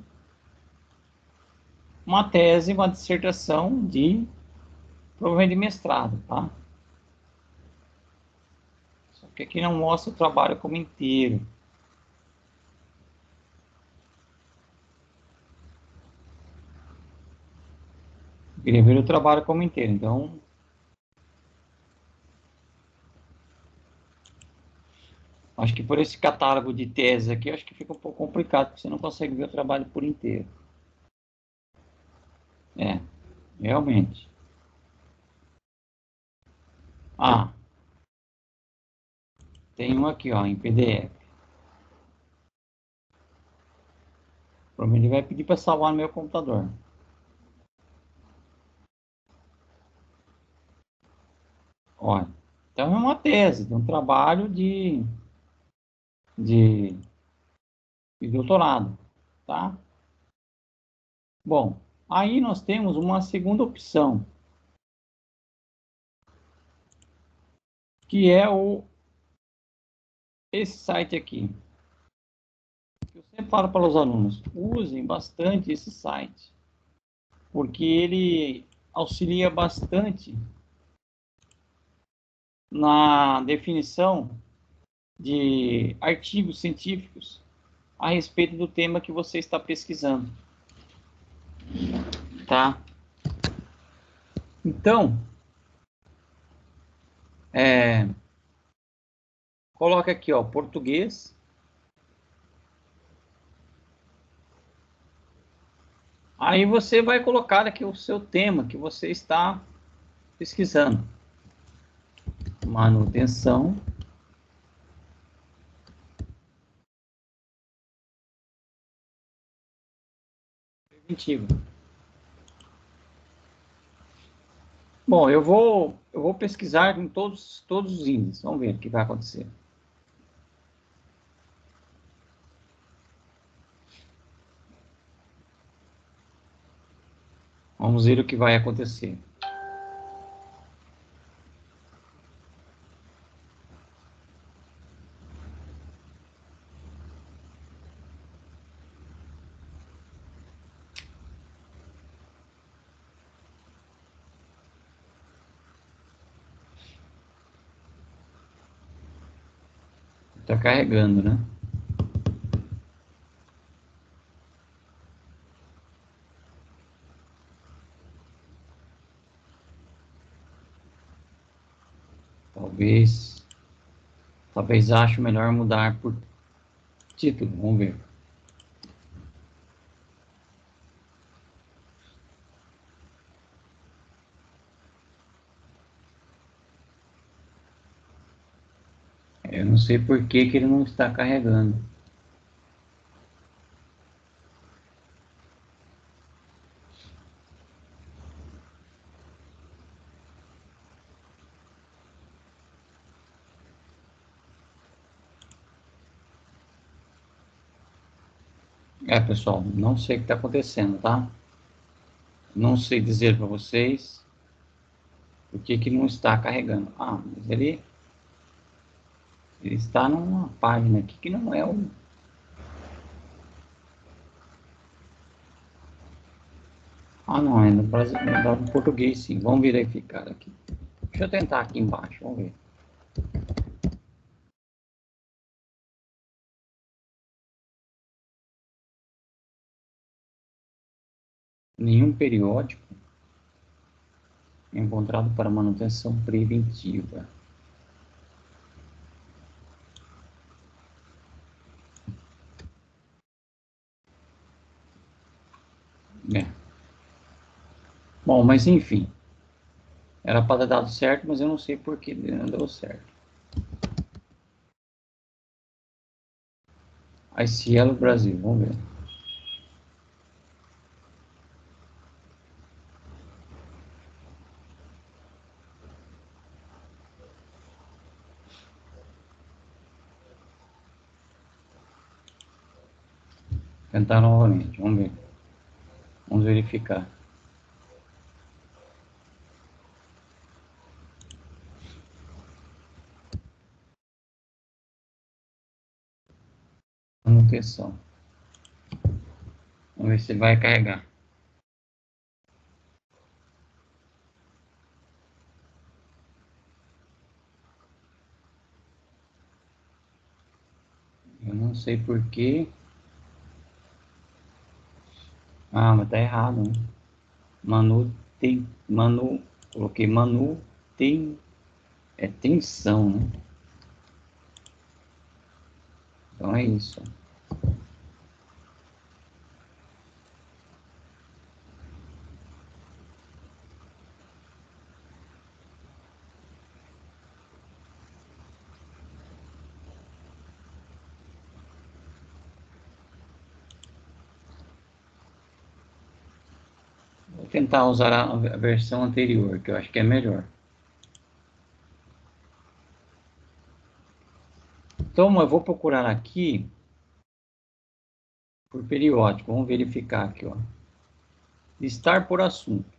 uma tese, uma dissertação de provavelmente de mestrado, tá? Só que aqui não mostra o trabalho como inteiro. Eu queria ver o trabalho como inteiro, então acho que por esse catálogo de teses aqui, acho que fica um pouco complicado, porque você não consegue ver o trabalho por inteiro. É, realmente. Ah, tem um aqui, ó, em P D F. Provavelmente ele vai pedir para salvar no meu computador. Olha, então é uma tese, de um trabalho de, de, de doutorado, tá? Bom, aí nós temos uma segunda opção, que é o esse site aqui. Eu sempre falo para os alunos, usem bastante esse site, porque ele auxilia bastante na definição de artigos científicos a respeito do tema que você está pesquisando, tá? Então, é, coloca aqui, ó, português. Aí você vai colocar aqui o seu tema que você está pesquisando. Manutenção preventiva. Bom, eu vou eu vou pesquisar em todos todos os índices. Vamos ver o que vai acontecer. Vamos ver o que vai acontecer. Está carregando, né? Talvez, talvez acho melhor mudar por título. Vamos ver. Eu não sei por que que ele não está carregando. É, pessoal, não sei o que está acontecendo, tá? Não sei dizer para vocês por que que não está carregando. Ah, mas ele, ele está numa página aqui que não é o... Ah, não, é no, Brasil, no português, sim. Vamos verificar aqui. Deixa eu tentar aqui embaixo, vamos ver. Nenhum periódico encontrado para manutenção preventiva. É. Bom, mas enfim. Era para ter dado certo, mas eu não sei por que não deu certo. A Cielo Brasil, vamos ver. Tentar novamente, vamos ver. Vamos verificar. Manutenção. Vamos ver se ele vai carregar. Eu não sei por quê. Ah, mas tá errado, né? Manu tem. Manu. Coloquei Manu tem. É tensão, né? Então é isso. Vou tentar usar a versão anterior, que eu acho que é melhor. Então, eu vou procurar aqui por periódico. Vamos verificar aqui, ó. Listar por assunto.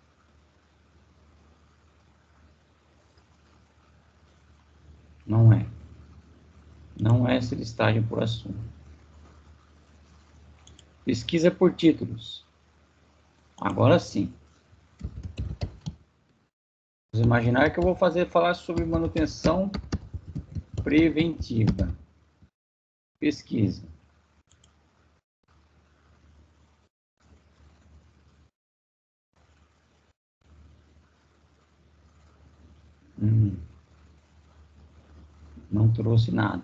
Não é. Não é essa listagem por assunto. Pesquisa por títulos. Agora sim. Vamos imaginar que eu vou fazer falar sobre manutenção preventiva. Pesquisa. Hum. Não trouxe nada.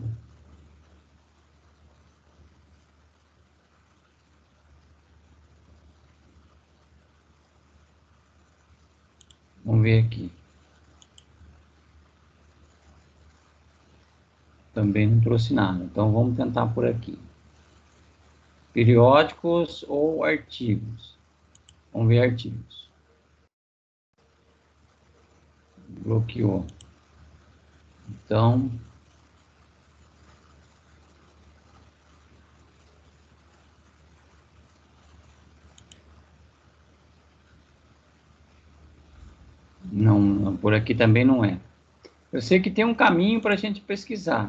Vamos ver aqui. Também não trouxe nada. Então vamos tentar por aqui. Periódicos ou artigos? Vamos ver artigos. Bloqueou. Então, não, por aqui também não é. Eu sei que tem um caminho para a gente pesquisar.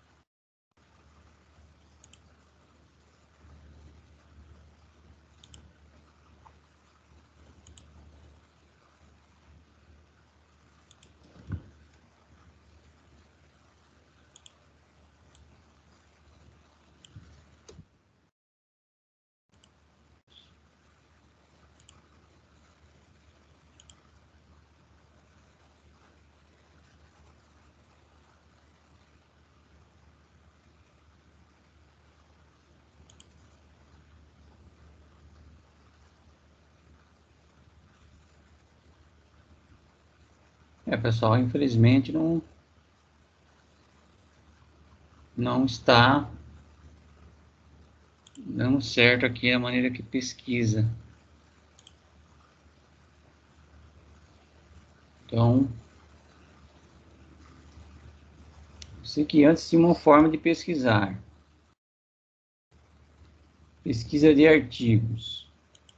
É, pessoal, infelizmente não, não está dando certo aqui a maneira que pesquisa. Então, sei que antes tinha uma forma de pesquisar. Pesquisa de artigos.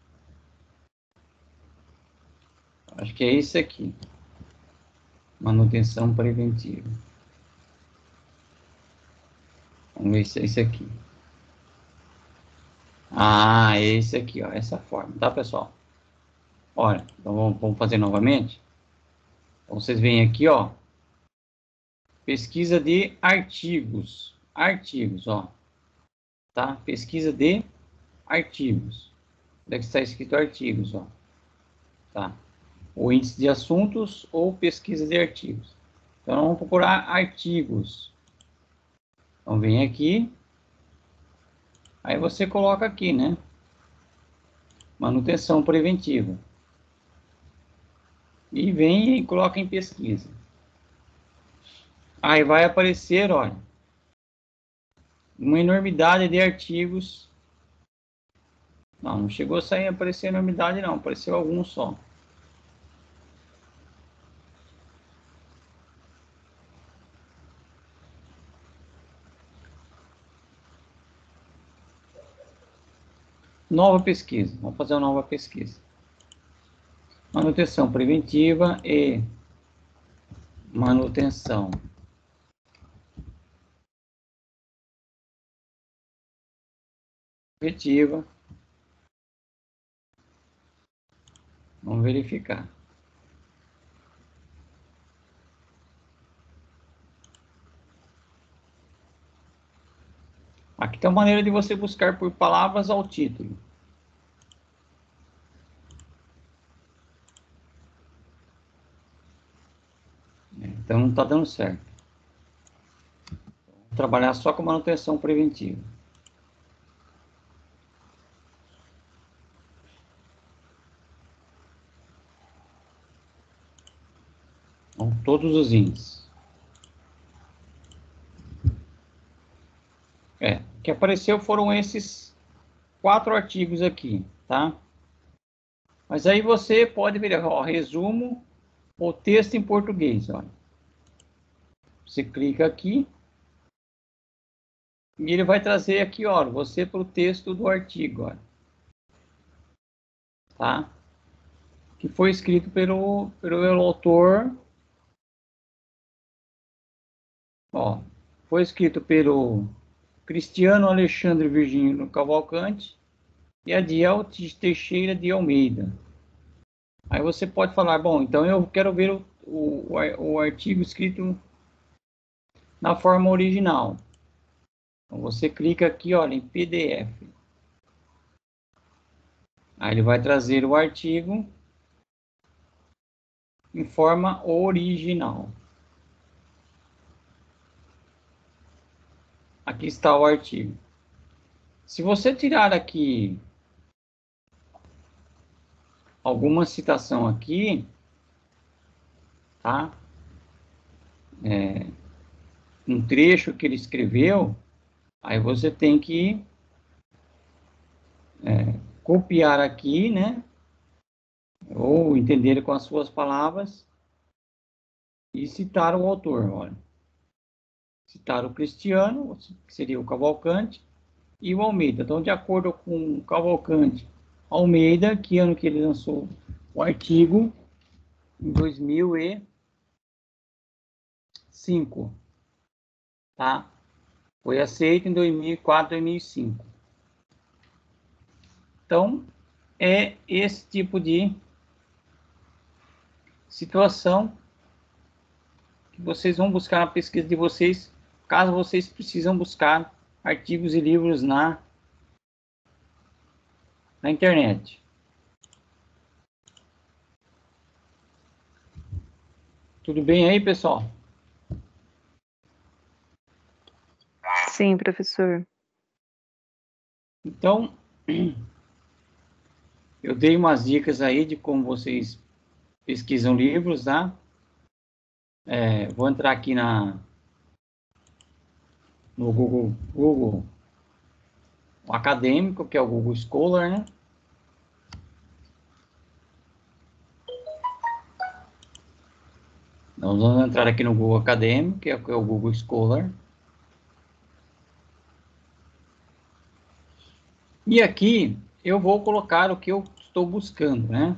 Acho que é esse aqui. Manutenção preventiva. Vamos ver se é esse aqui. Ah, é esse aqui, ó. Essa forma, tá, pessoal? Olha, então vamos, vamos fazer novamente. Então, vocês vêm aqui, ó. Pesquisa de artigos. Artigos, ó. Tá? Pesquisa de artigos. Onde é que está escrito artigos, ó. Tá? O índice de assuntos ou pesquisa de artigos. Então, vamos procurar artigos. Então, vem aqui. Aí você coloca aqui, né? Manutenção preventiva. E vem e coloca em pesquisa. Aí vai aparecer, olha, uma enormidade de artigos. Não, não chegou a sair a aparecer enormidade, não. Apareceu alguns só. Nova pesquisa. Vamos fazer uma nova pesquisa. Manutenção preventiva e manutenção efetiva. Vamos verificar. Aqui tem uma maneira de você buscar por palavras ao título. Então não está dando certo. Vou trabalhar só com manutenção preventiva. Então, todos os índices. É, o que apareceu foram esses quatro artigos aqui, tá? Mas aí você pode ver, ó, resumo ou texto em português, ó. Você clica aqui e ele vai trazer aqui, ó, você para o texto do artigo, ó, tá? Que foi escrito pelo, pelo autor, ó, foi escrito pelo Cristiano Alexandre Virgínio Cavalcante e Adiel Teixeira de Almeida. Aí você pode falar, bom, então eu quero ver o, o, o artigo escrito na forma original. Então você clica aqui, olha, em P D F. Aí ele vai trazer o artigo em forma original. Aqui está o artigo. Se você tirar aqui alguma citação aqui, tá? É, um trecho que ele escreveu, aí você tem que é, copiar aqui, né? Ou entender com as suas palavras e citar o autor, olha. Citar o Cristiano, que seria o Cavalcante, e o Almeida. Então, de acordo com o Cavalcante, Almeida, que ano que ele lançou o artigo? Em dois mil e cinco, tá? Foi aceito em dois mil e quatro, dois mil e cinco. Então, é esse tipo de situação que vocês vão buscar na pesquisa de vocês, caso vocês precisam buscar artigos e livros na, na internet. Tudo bem aí, pessoal? Sim, professor. Então, eu dei umas dicas aí de como vocês pesquisam livros, tá? É, vou entrar aqui na, no Google, Google Acadêmico, que é o Google Scholar, né? Nós vamos entrar aqui no Google Acadêmico, que é o Google Scholar. E aqui eu vou colocar o que eu estou buscando, né?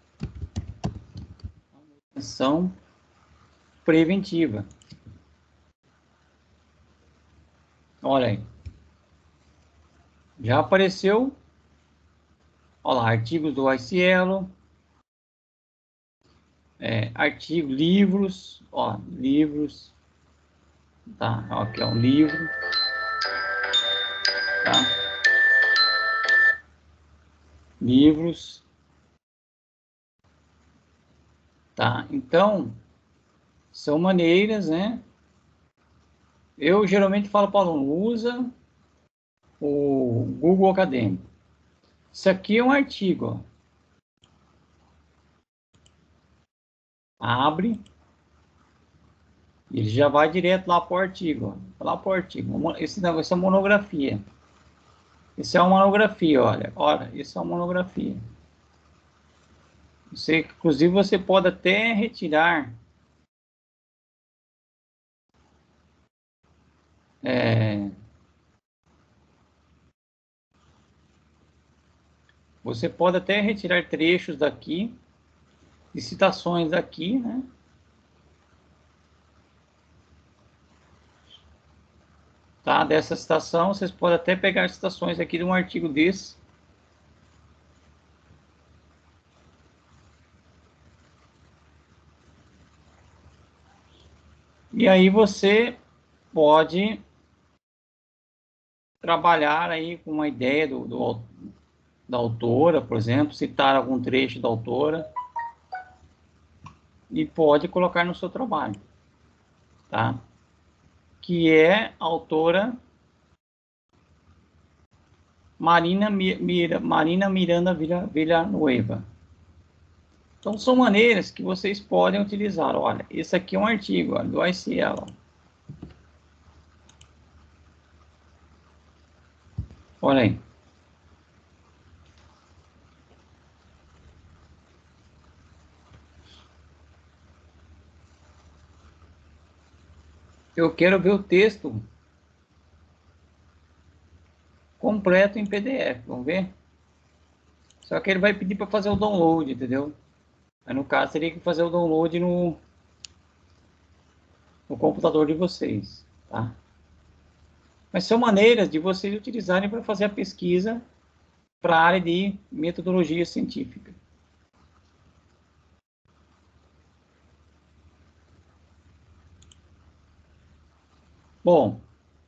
Ação preventiva. Olha aí. Já apareceu. Olha lá, artigos do I C E L O. É, artigo, livros. Ó, livros. Tá, aqui é um livro. Tá? Livros. Tá, então, são maneiras, né? Eu geralmente falo para o aluno, usa o Google Acadêmico. Isso aqui é um artigo, ó. Abre, ele já vai direto lá para o artigo, ó. Lá para o artigo. Esse negócio é monografia. Isso é uma monografia, olha. Olha, isso é uma monografia. Você, inclusive, você pode até retirar é, você pode até retirar trechos daqui e citações daqui, né? Tá? Dessa citação, vocês podem até pegar citações aqui de um artigo desse. E aí você pode trabalhar aí com uma ideia do, do, da autora, por exemplo, citar algum trecho da autora e pode colocar no seu trabalho, tá? Que é a autora Marina, Mira, Marina Miranda Villanueva. Então, são maneiras que vocês podem utilizar. Olha, esse aqui é um artigo, ó, do I C E L. Olha aí. Eu quero ver o texto completo em P D F, vamos ver? Só que ele vai pedir para fazer o download, entendeu? Aí, no caso, teria que fazer o download no, no computador de vocês, tá? Mas são maneiras de vocês utilizarem para fazer a pesquisa para a área de metodologia científica. Bom,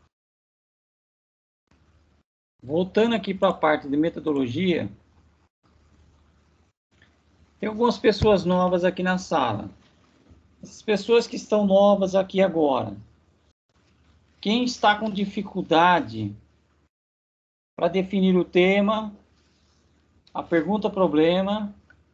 voltando aqui para a parte de metodologia, tem algumas pessoas novas aqui na sala. Essas pessoas que estão novas aqui agora, quem está com dificuldade para definir o tema, a pergunta-problema,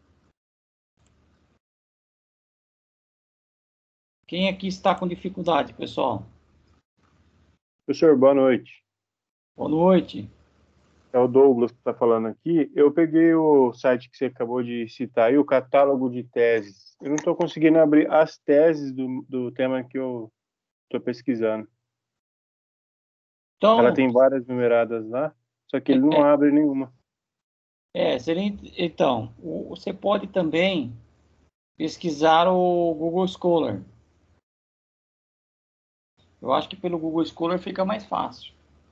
quem aqui está com dificuldade, pessoal? Professor, boa noite. Boa noite. É o Douglas que está falando aqui. Eu peguei o site que você acabou de citar aí, o catálogo de teses. Eu não estou conseguindo abrir as teses do, do tema que eu estou pesquisando. Então, ela tem várias numeradas lá, só que ele não é, abre nenhuma. É, seria, então, o, você pode também pesquisar o Google Scholar. Eu acho que pelo Google Scholar fica mais fácil.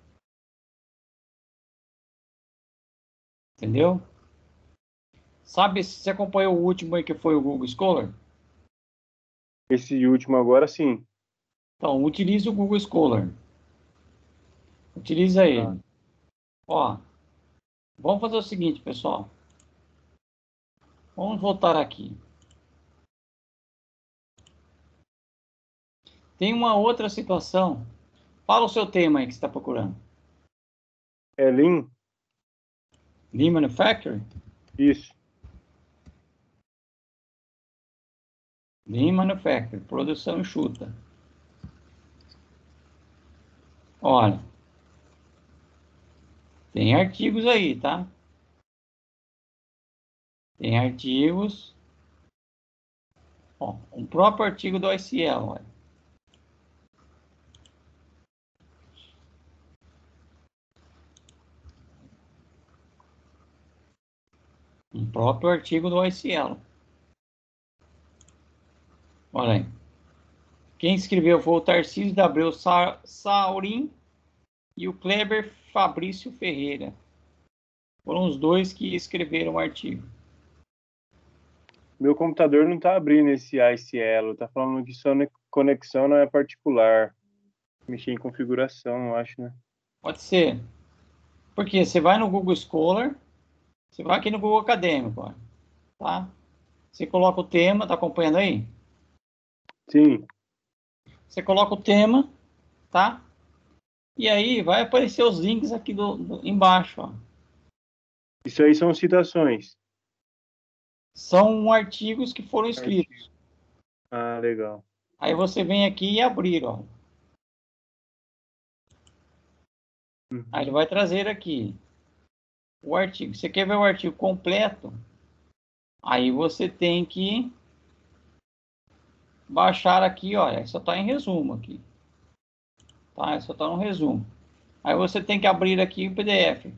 Entendeu? Sabe, se você acompanhou o último aí que foi o Google Scholar? Esse último agora, sim. Então, utilize o Google Scholar. Utiliza ele. Ah. Ó, vamos fazer o seguinte, pessoal. Vamos voltar aqui. Tem uma outra situação. Fala o seu tema aí que você está procurando. É Lean? Lean Manufacturing? Isso. Lean Manufacturing, produção enxuta. Olha, tem artigos aí, tá? Tem artigos. Ó, um próprio artigo do I C E L, olha. Um próprio artigo do I C L. Olha aí. Quem escreveu foi o Tarcísio da Abreu Sa Saurim e o Kleber Fabrício Ferreira. Foram os dois que escreveram o artigo. Meu computador não está abrindo esse I C L. Está falando que só conexão não é particular. Mexer em configuração, eu acho, né? Pode ser. Porque você vai no Google Scholar, você vai aqui no Google Acadêmico, ó, tá? Você coloca o tema, tá acompanhando aí? Sim. Você coloca o tema, tá? E aí vai aparecer os links aqui do, do embaixo, ó. Isso aí são citações. São artigos que foram escritos. Artigo. Ah, legal. Aí você vem aqui e abrir, ó. Uhum. Aí ele vai trazer aqui o artigo. Você quer ver o artigo completo? Aí você tem que baixar aqui, olha, só está em resumo aqui. Tá? Só está no resumo. Aí você tem que abrir aqui o P D F.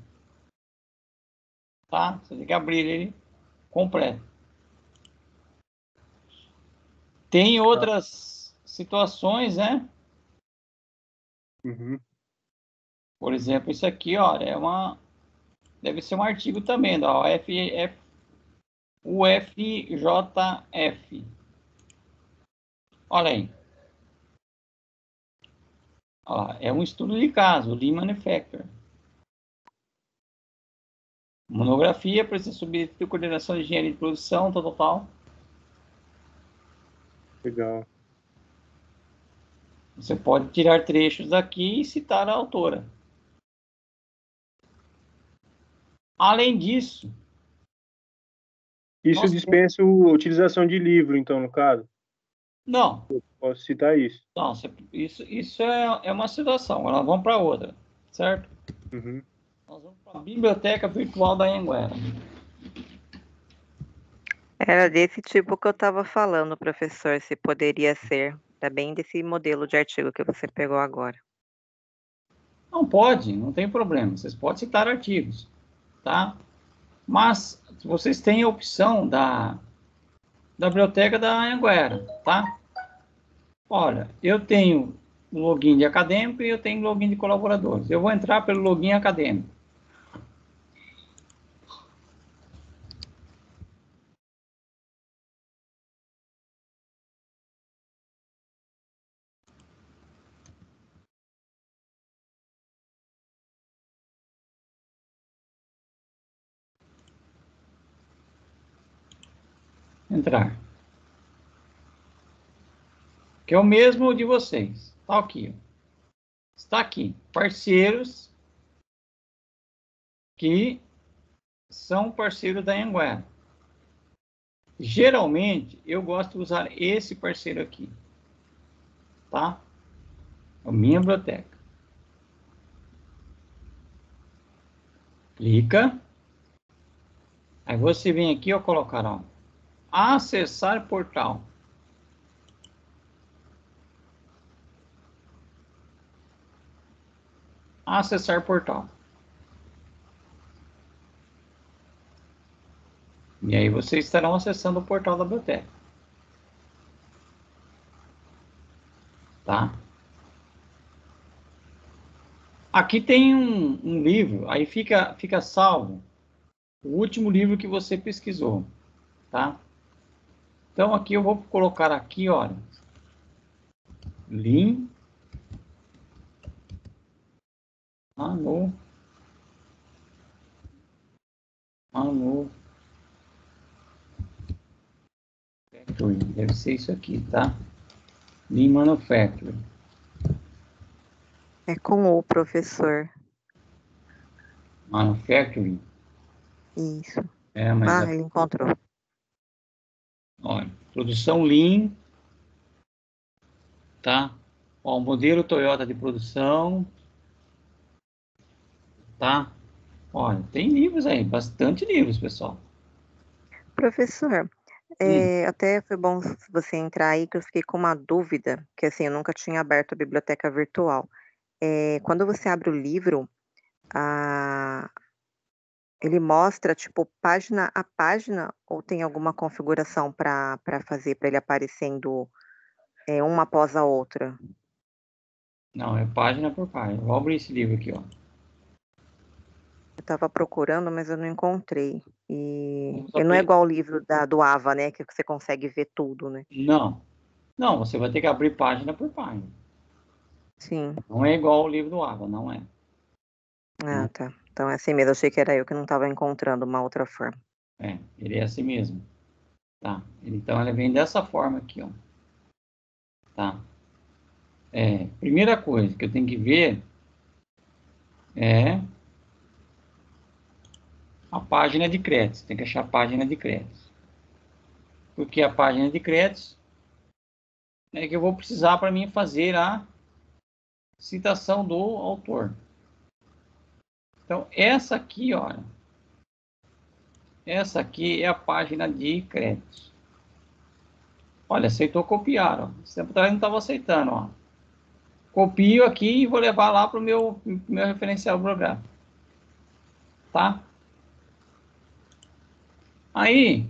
Tá? Você tem que abrir ele completo. Tem outras situações, né? Uhum. Por exemplo, isso aqui, ó, é uma... Deve ser um artigo também, ó, F F, U F J F. Olha aí. Ó, é um estudo de caso, Lean Manufacturing. Monografia, precisa subir de coordenação de engenharia de produção, tal, tal, tal. Legal. Você pode tirar trechos daqui e citar a autora. Além disso... Isso dispensa a utilização de livro, então, no caso? Não. Eu posso citar isso. Não, isso, isso é, é uma situação. Agora vamos para outra, certo? Uhum. Nós vamos para a Biblioteca Virtual da Anhanguera. Era desse tipo que eu estava falando, professor, se poderia ser. É bem desse modelo de artigo que você pegou agora. Não pode, não tem problema. Vocês podem citar artigos, tá? Mas vocês têm a opção da, da Biblioteca da Anhanguera, tá? Olha, eu tenho um login de acadêmico e eu tenho um login de colaboradores. Eu vou entrar pelo login acadêmico. Entrar. Que é o mesmo de vocês. Tá aqui. Ó. Está aqui. Parceiros que são parceiros da Anhanguera. Geralmente, eu gosto de usar esse parceiro aqui. Tá? É a minha biblioteca. Clica. Aí você vem aqui, ó, colocar, ó, acessar portal. Acessar portal. E aí vocês estarão acessando o portal da biblioteca. Tá? Aqui tem um, um livro, aí fica, fica salvo o último livro que você pesquisou. Tá? Então aqui eu vou colocar aqui, olha, Lean Manu Manu Deve ser isso aqui, tá? Lean Manufacturing. É com o professor. Manufacturing. Isso. É, mas ah, a... ele encontrou. Olha, produção Lean, tá? Ó, o modelo Toyota de produção, tá? Olha, tem livros aí, bastante livros, pessoal. Professor, Hum. é, até foi bom você entrar aí, que eu fiquei com uma dúvida, que assim, eu nunca tinha aberto a biblioteca virtual. É, quando você abre o livro, a, Ele mostra, tipo, página a página ou tem alguma configuração para para fazer, para ele aparecendo é, uma após a outra? Não, é página por página. Vou abrir esse livro aqui, ó. Eu estava procurando, mas eu não encontrei. E, Vamos e não é abrir. igual o livro da, do Ava, né? Que você consegue ver tudo, né? Não. Não, você vai ter que abrir página por página. Sim. Não é igual o livro do Ava, não é. Ah, tá. Então é assim mesmo. Eu achei que era eu que não estava encontrando uma outra forma. É, ele é assim mesmo. Tá. Então, ele vem dessa forma aqui, ó. Tá. É, primeira coisa que eu tenho que ver é a página de créditos. Tem que achar a página de créditos. Porque a página de créditos é que eu vou precisar para mim fazer a citação do autor. Então, essa aqui, olha. Essa aqui é a página de créditos. Olha, aceitou copiar, ó. Esse tempo atrás não estava aceitando, ó. Copio aqui e vou levar lá para o meu, meu referencial bibliográfico. Tá? Aí,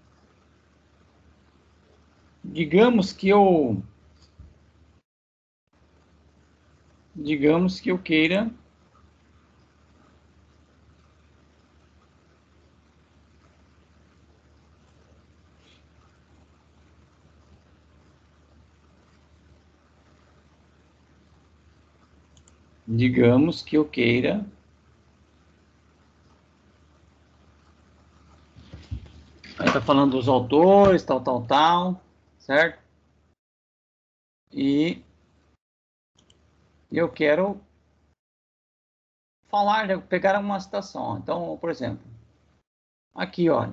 digamos que eu... Digamos que eu queira... Digamos que eu queira... Aí tá falando dos autores, tal, tal, tal, certo? E eu quero falar, pegar uma citação. Então, por exemplo, aqui, olha.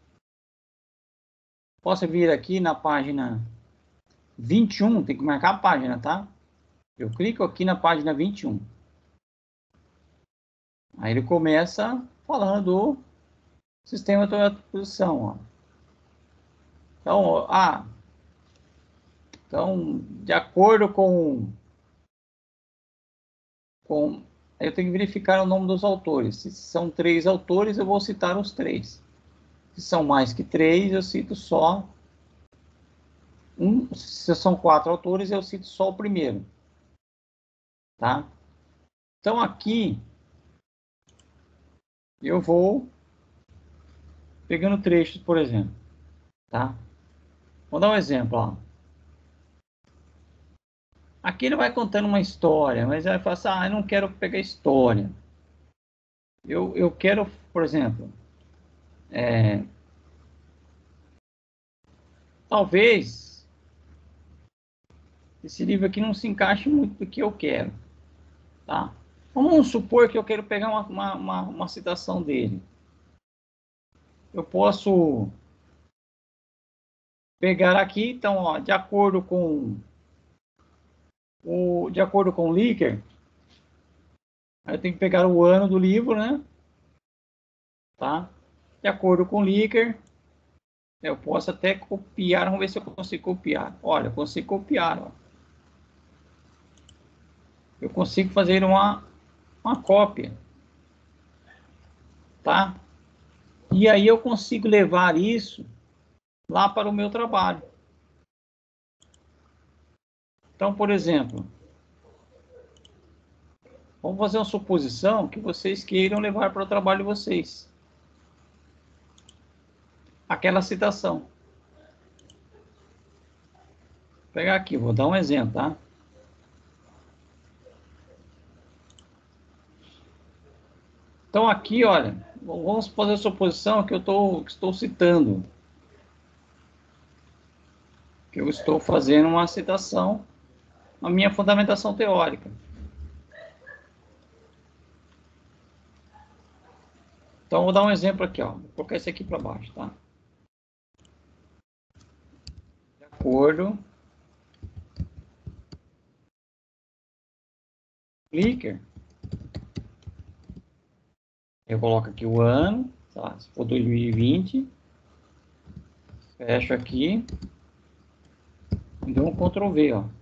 Posso vir aqui na página vinte e um, tem que marcar a página, tá? Eu clico aqui na página vinte e um. Aí ele começa falando do sistema de atualização, ó. Então, ó, ah, então, de acordo com, com... Eu tenho que verificar o nome dos autores. Se são três autores, eu vou citar os três. Se são mais que três, eu cito só um. Se são quatro autores, eu cito só o primeiro. Tá? Então, aqui, eu vou pegando trechos, por exemplo. Tá? Vou dar um exemplo, ó. Aqui ele vai contando uma história, mas aí fala assim, ah, eu não quero pegar história. Eu, eu quero, por exemplo, é, talvez esse livro aqui não se encaixe muito do que eu quero. Tá? Vamos supor que eu quero pegar uma, uma, uma, uma citação dele. Eu posso pegar aqui, então, ó, de acordo com o, de acordo com o Licker, eu tenho que pegar o ano do livro, né? Tá? De acordo com o Licker, eu posso até copiar, vamos ver se eu consigo copiar. Olha, eu consigo copiar, ó. Eu consigo fazer uma, uma cópia, tá? E aí eu consigo levar isso lá para o meu trabalho. Então, por exemplo, vamos fazer uma suposição que vocês queiram levar para o trabalho de vocês aquela citação. Vou pegar aqui, vou dar um exemplo, tá? Então aqui, olha, vamos fazer a suposição que eu tô, que estou citando, que eu estou fazendo uma citação na minha fundamentação teórica. Então vou dar um exemplo aqui, ó. Vou colocar esse aqui para baixo, tá? De acordo. Clicker. Eu coloco aqui o ano, tá? Se for dois mil e vinte. Fecho aqui. E dou um control V, ó.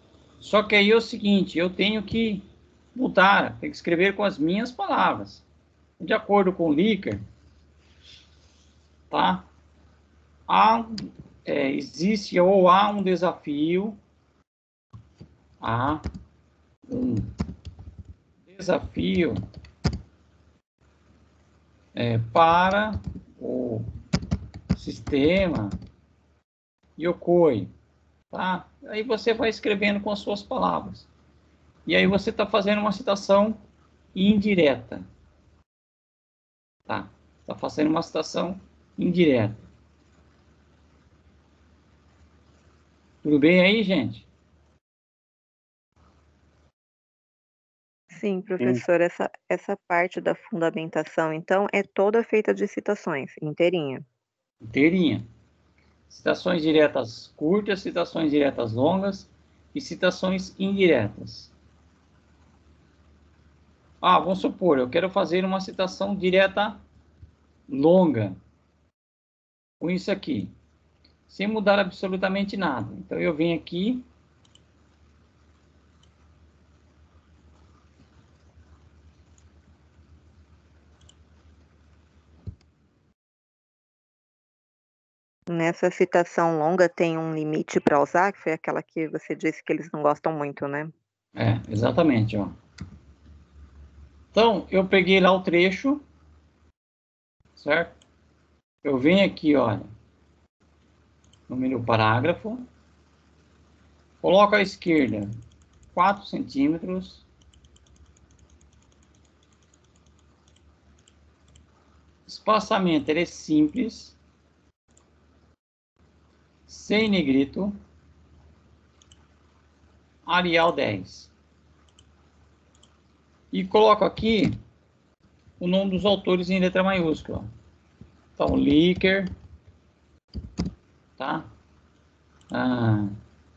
Só que aí é o seguinte, eu tenho que mudar, tenho que escrever com as minhas palavras. De acordo com o Likert, tá? Há, é, existe ou há um desafio, há um desafio é, para o sistema Yokoi, tá? Aí você vai escrevendo com as suas palavras. E aí você está fazendo uma citação indireta, tá? Está fazendo uma citação indireta. Tudo bem aí, gente? Sim, professor, essa, essa parte da fundamentação, então, é toda feita de citações, inteirinha. Inteirinha. Citações diretas curtas, citações diretas longas e citações indiretas. Ah, vamos supor, eu quero fazer uma citação direta longa com isso aqui, sem mudar absolutamente nada. Então, eu venho aqui, Nessa citação longa tem um limite para usar, que foi aquela que você disse que eles não gostam muito, né? é, exatamente, ó. Então, eu peguei lá o trecho, certo? Eu venho aqui, olha, no menu parágrafo, coloco à esquerda quatro centímetros, espaçamento ele é simples, sem negrito, Arial dez. E coloco aqui o nome dos autores em letra maiúscula. Então, Likert, tá? Ah,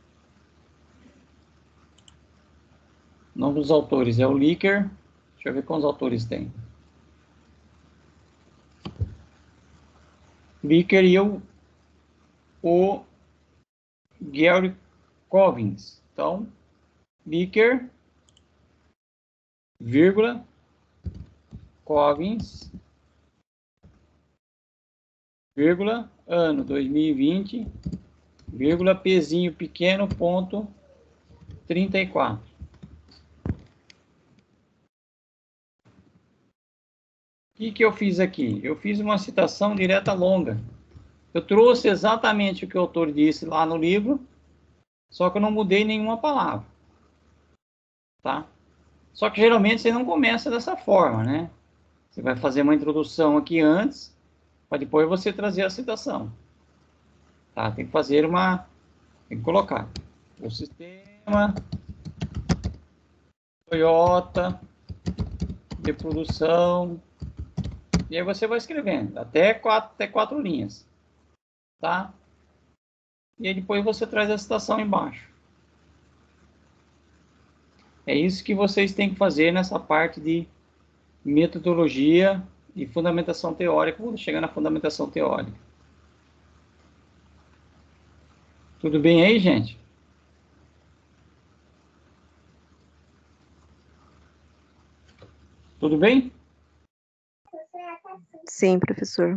o nome dos autores é o Likert. Deixa eu ver quantos autores tem. Likert e o, o Gary Covins. Então, Likert, vírgula, Covins, vírgula, ano dois mil e vinte, vírgula, pezinho pequeno, ponto, trinta e quatro. O que que eu fiz aqui? Eu fiz uma citação direta longa. Eu trouxe exatamente o que o autor disse lá no livro, só que eu não mudei nenhuma palavra, tá? Só que geralmente você não começa dessa forma, né? Você vai fazer uma introdução aqui antes, para depois você trazer a citação. Tá? Tem que fazer uma... Tem que colocar o sistema Toyota de produção. E aí você vai escrevendo até quatro, até quatro linhas. Tá? E aí depois você traz a citação embaixo. É isso que vocês têm que fazer nessa parte de metodologia e fundamentação teórica, quando chegar na fundamentação teórica. Tudo bem aí, gente? Tudo bem? Sim, professor.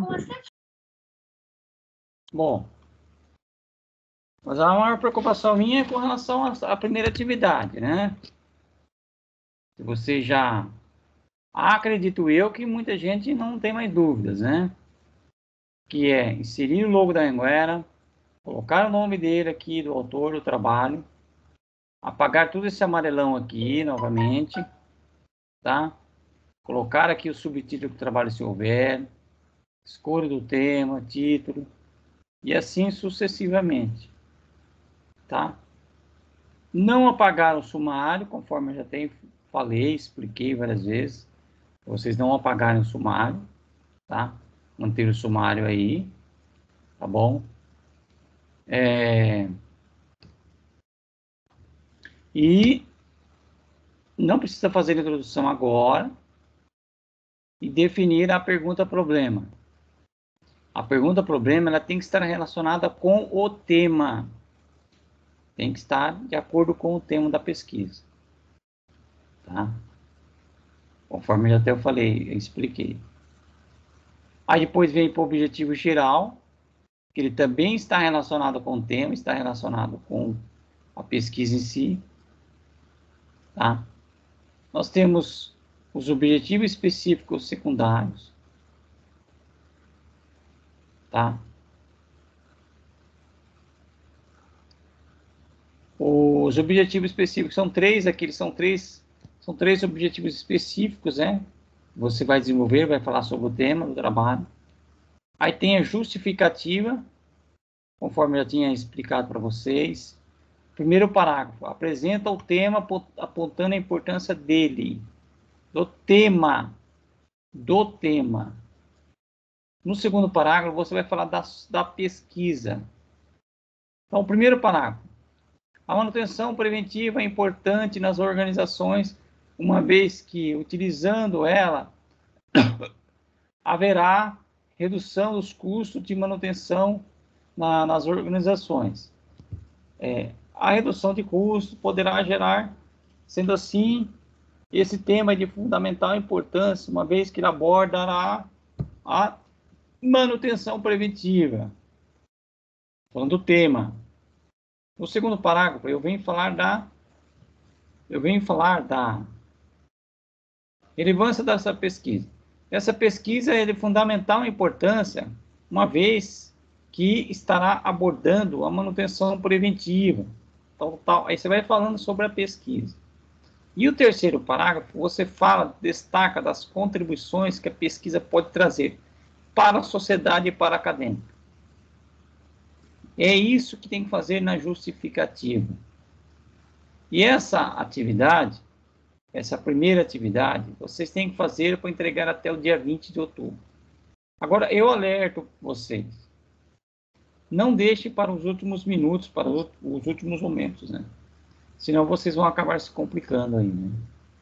Bom, mas a maior preocupação minha é com relação à primeira atividade, né? Se você já... Acredito eu que muita gente não tem mais dúvidas, né? Que é inserir o logo da Anhanguera, colocar o nome dele aqui, do autor do trabalho, apagar tudo esse amarelão aqui, novamente, tá? Colocar aqui o subtítulo do trabalho, se houver, escolha do tema, título, e assim sucessivamente, tá? Não apagar o sumário, conforme eu já tenho, falei, expliquei várias vezes, vocês não apagarem o sumário, tá? Manter o sumário aí, tá bom? É... E não precisa fazer a introdução agora e definir a pergunta-problema. A pergunta-problema ela tem que estar relacionada com o tema. Tem que estar de acordo com o tema da pesquisa. Tá? conforme até eu falei, eu expliquei. Aí depois vem para o objetivo geral, que ele também está relacionado com o tema, está relacionado com a pesquisa em si. Tá? Nós temos os objetivos específicos secundários. Tá? Os objetivos específicos são três, aqui são três, são três objetivos específicos, né? Você vai desenvolver, vai falar sobre o tema do trabalho. Aí tem a justificativa, conforme eu já tinha explicado para vocês. Primeiro parágrafo, apresenta o tema apontando a importância dele, do tema, do tema. No segundo parágrafo, você vai falar da, da pesquisa. Então, o primeiro parágrafo, a manutenção preventiva é importante nas organizações, uma vez que, utilizando ela, haverá redução dos custos de manutenção na, nas organizações. É, a redução de custos poderá gerar, sendo assim, esse tema é de fundamental importância, uma vez que ele abordará a manutenção preventiva. Falando do tema. No segundo parágrafo, eu venho falar da eu venho falar da relevância dessa pesquisa. Essa pesquisa é de fundamental importância, uma vez que estará abordando a manutenção preventiva. Tal, tal. Aí você vai falando sobre a pesquisa. E o terceiro parágrafo, você fala, destaca das contribuições que a pesquisa pode trazer para a sociedade e para a acadêmica. É isso que tem que fazer na justificativa. E essa atividade, essa primeira atividade, vocês têm que fazer para entregar até o dia vinte de outubro. Agora, eu alerto vocês. Não deixe para os últimos minutos, para os últimos momentos, né? Senão vocês vão acabar se complicando aí, né?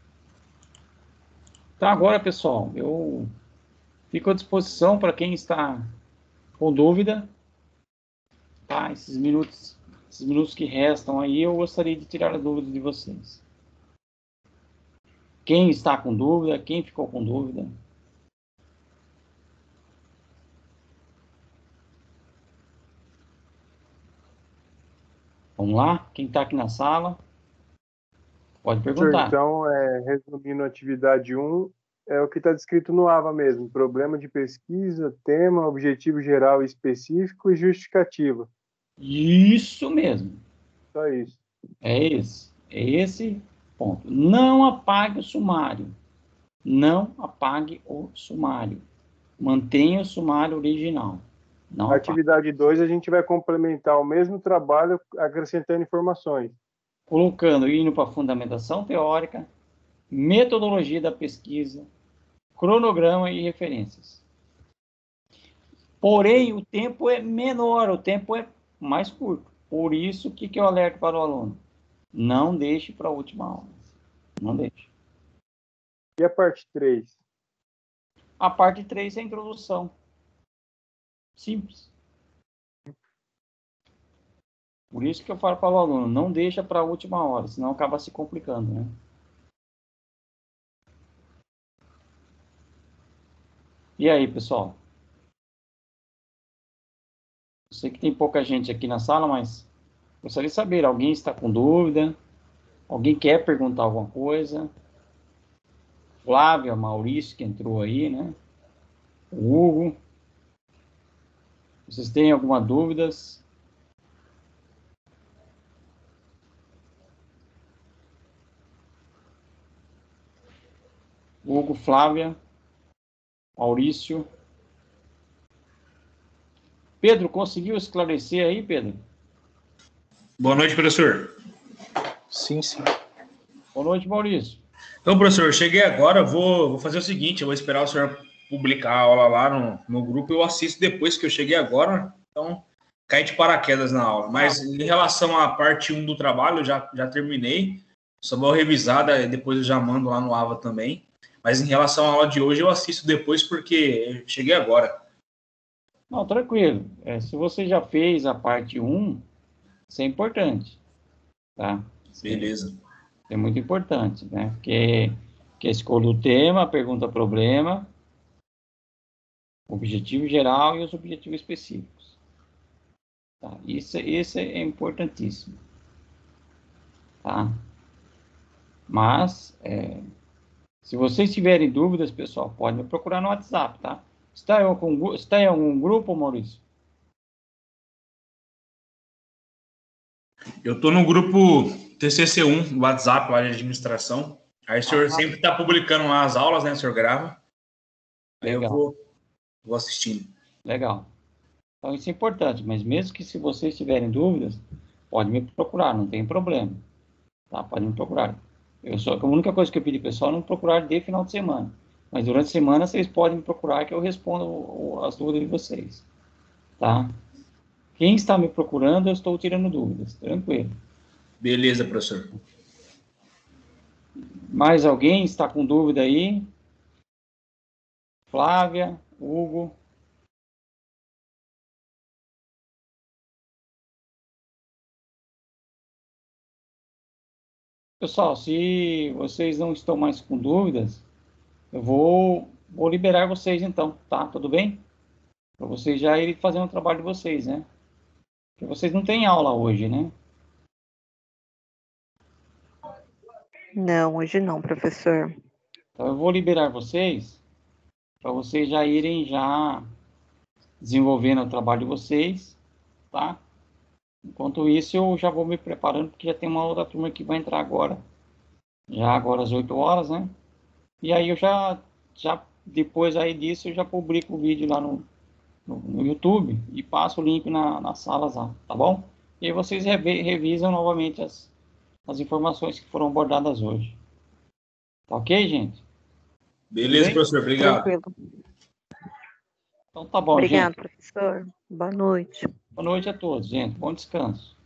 Então, agora, pessoal, eu fico à disposição para quem está com dúvida. Tá? Esses minutos, esses minutos que restam aí, eu gostaria de tirar a dúvida de vocês. Quem está com dúvida, quem ficou com dúvida? Vamos lá? Quem está aqui na sala? Pode perguntar. Então, é, resumindo a atividade um, é o que está descrito no AVA mesmo. Problema de pesquisa, tema, objetivo geral e específico e justificativa. Isso mesmo. Só isso. É esse. É esse ponto. Não apague o sumário. Não apague o sumário. Mantenha o sumário original. Não a atividade dois, a gente vai complementar o mesmo trabalho acrescentando informações. Colocando, indo para a fundamentação teórica, metodologia da pesquisa, cronograma e referências. Porém, o tempo é menor, o tempo é mais curto. Por isso, o que, que eu alerto para o aluno? Não deixe para a última aula. Não deixe. E a parte três? A parte três é a introdução. Simples. Por isso que eu falo para o aluno, não deixa para a última hora, senão acaba se complicando, né? E aí, pessoal? Eu sei que tem pouca gente aqui na sala, mas gostaria de saber, alguém está com dúvida? Alguém quer perguntar alguma coisa? Flávia, Maurício, que entrou aí, né? O Hugo. Vocês têm alguma dúvida? Hugo, Flávia, Maurício. Pedro, conseguiu esclarecer aí, Pedro? Boa noite, professor. Sim, sim. Boa noite, Maurício. Então, professor, eu cheguei agora, vou, vou fazer o seguinte, eu vou esperar o senhor publicar a aula lá no, no grupo, eu assisto depois que eu cheguei agora, então cai de paraquedas na aula. Mas ah, em relação à parte um do trabalho, eu já, já terminei, só vou revisar, depois eu já mando lá no AVA também. Mas em relação à aula de hoje, eu assisto depois porque eu cheguei agora. Não, tranquilo. É, se você já fez a parte um, isso é importante, tá? Beleza. É muito importante, né? Porque que é escolha o tema, pergunta problema, objetivo geral e os objetivos específicos. Tá? Isso, isso é importantíssimo. Tá? Mas, é, se vocês tiverem dúvidas, pessoal, podem me procurar no WhatsApp, tá? Está em algum, está em algum grupo, Maurício? Eu estou no grupo T C C um, no WhatsApp, lá de administração. Aí o senhor ah, sempre está publicando lá as aulas, né? O senhor grava. Aí legal. eu vou, vou assistindo. Legal. Então, isso é importante. Mas mesmo que se vocês tiverem dúvidas, pode me procurar, não tem problema. Tá? Pode me procurar. Eu só, a única coisa que eu pedi pessoal é não procurar de final de semana. Mas durante a semana vocês podem me procurar que eu respondo as dúvidas de vocês. Tá? Quem está me procurando, eu estou tirando dúvidas. Tranquilo. Beleza, professor. Mais alguém está com dúvida aí? Flávia, Hugo. Pessoal, se vocês não estão mais com dúvidas, eu vou, vou liberar vocês então, tá? Tudo bem? Para vocês já irem fazendo o trabalho de vocês, né? Porque vocês não têm aula hoje, né? Não, hoje não, professor. Então eu vou liberar vocês para vocês já irem já desenvolvendo o trabalho de vocês, tá? Enquanto isso, eu já vou me preparando, porque já tem uma outra turma que vai entrar agora. Já agora às oito horas, né? E aí eu já, já depois aí disso, eu já publico o vídeo lá no, no, no YouTube e passo o link na, nas salas lá, tá bom? E aí vocês revi, revisam novamente as, as informações que foram abordadas hoje. Tá ok, gente? Beleza, professor. Obrigado. Tranquilo. Então tá bom, Obrigado, gente. professor. Boa noite. Boa noite a todos, gente. Bom descanso.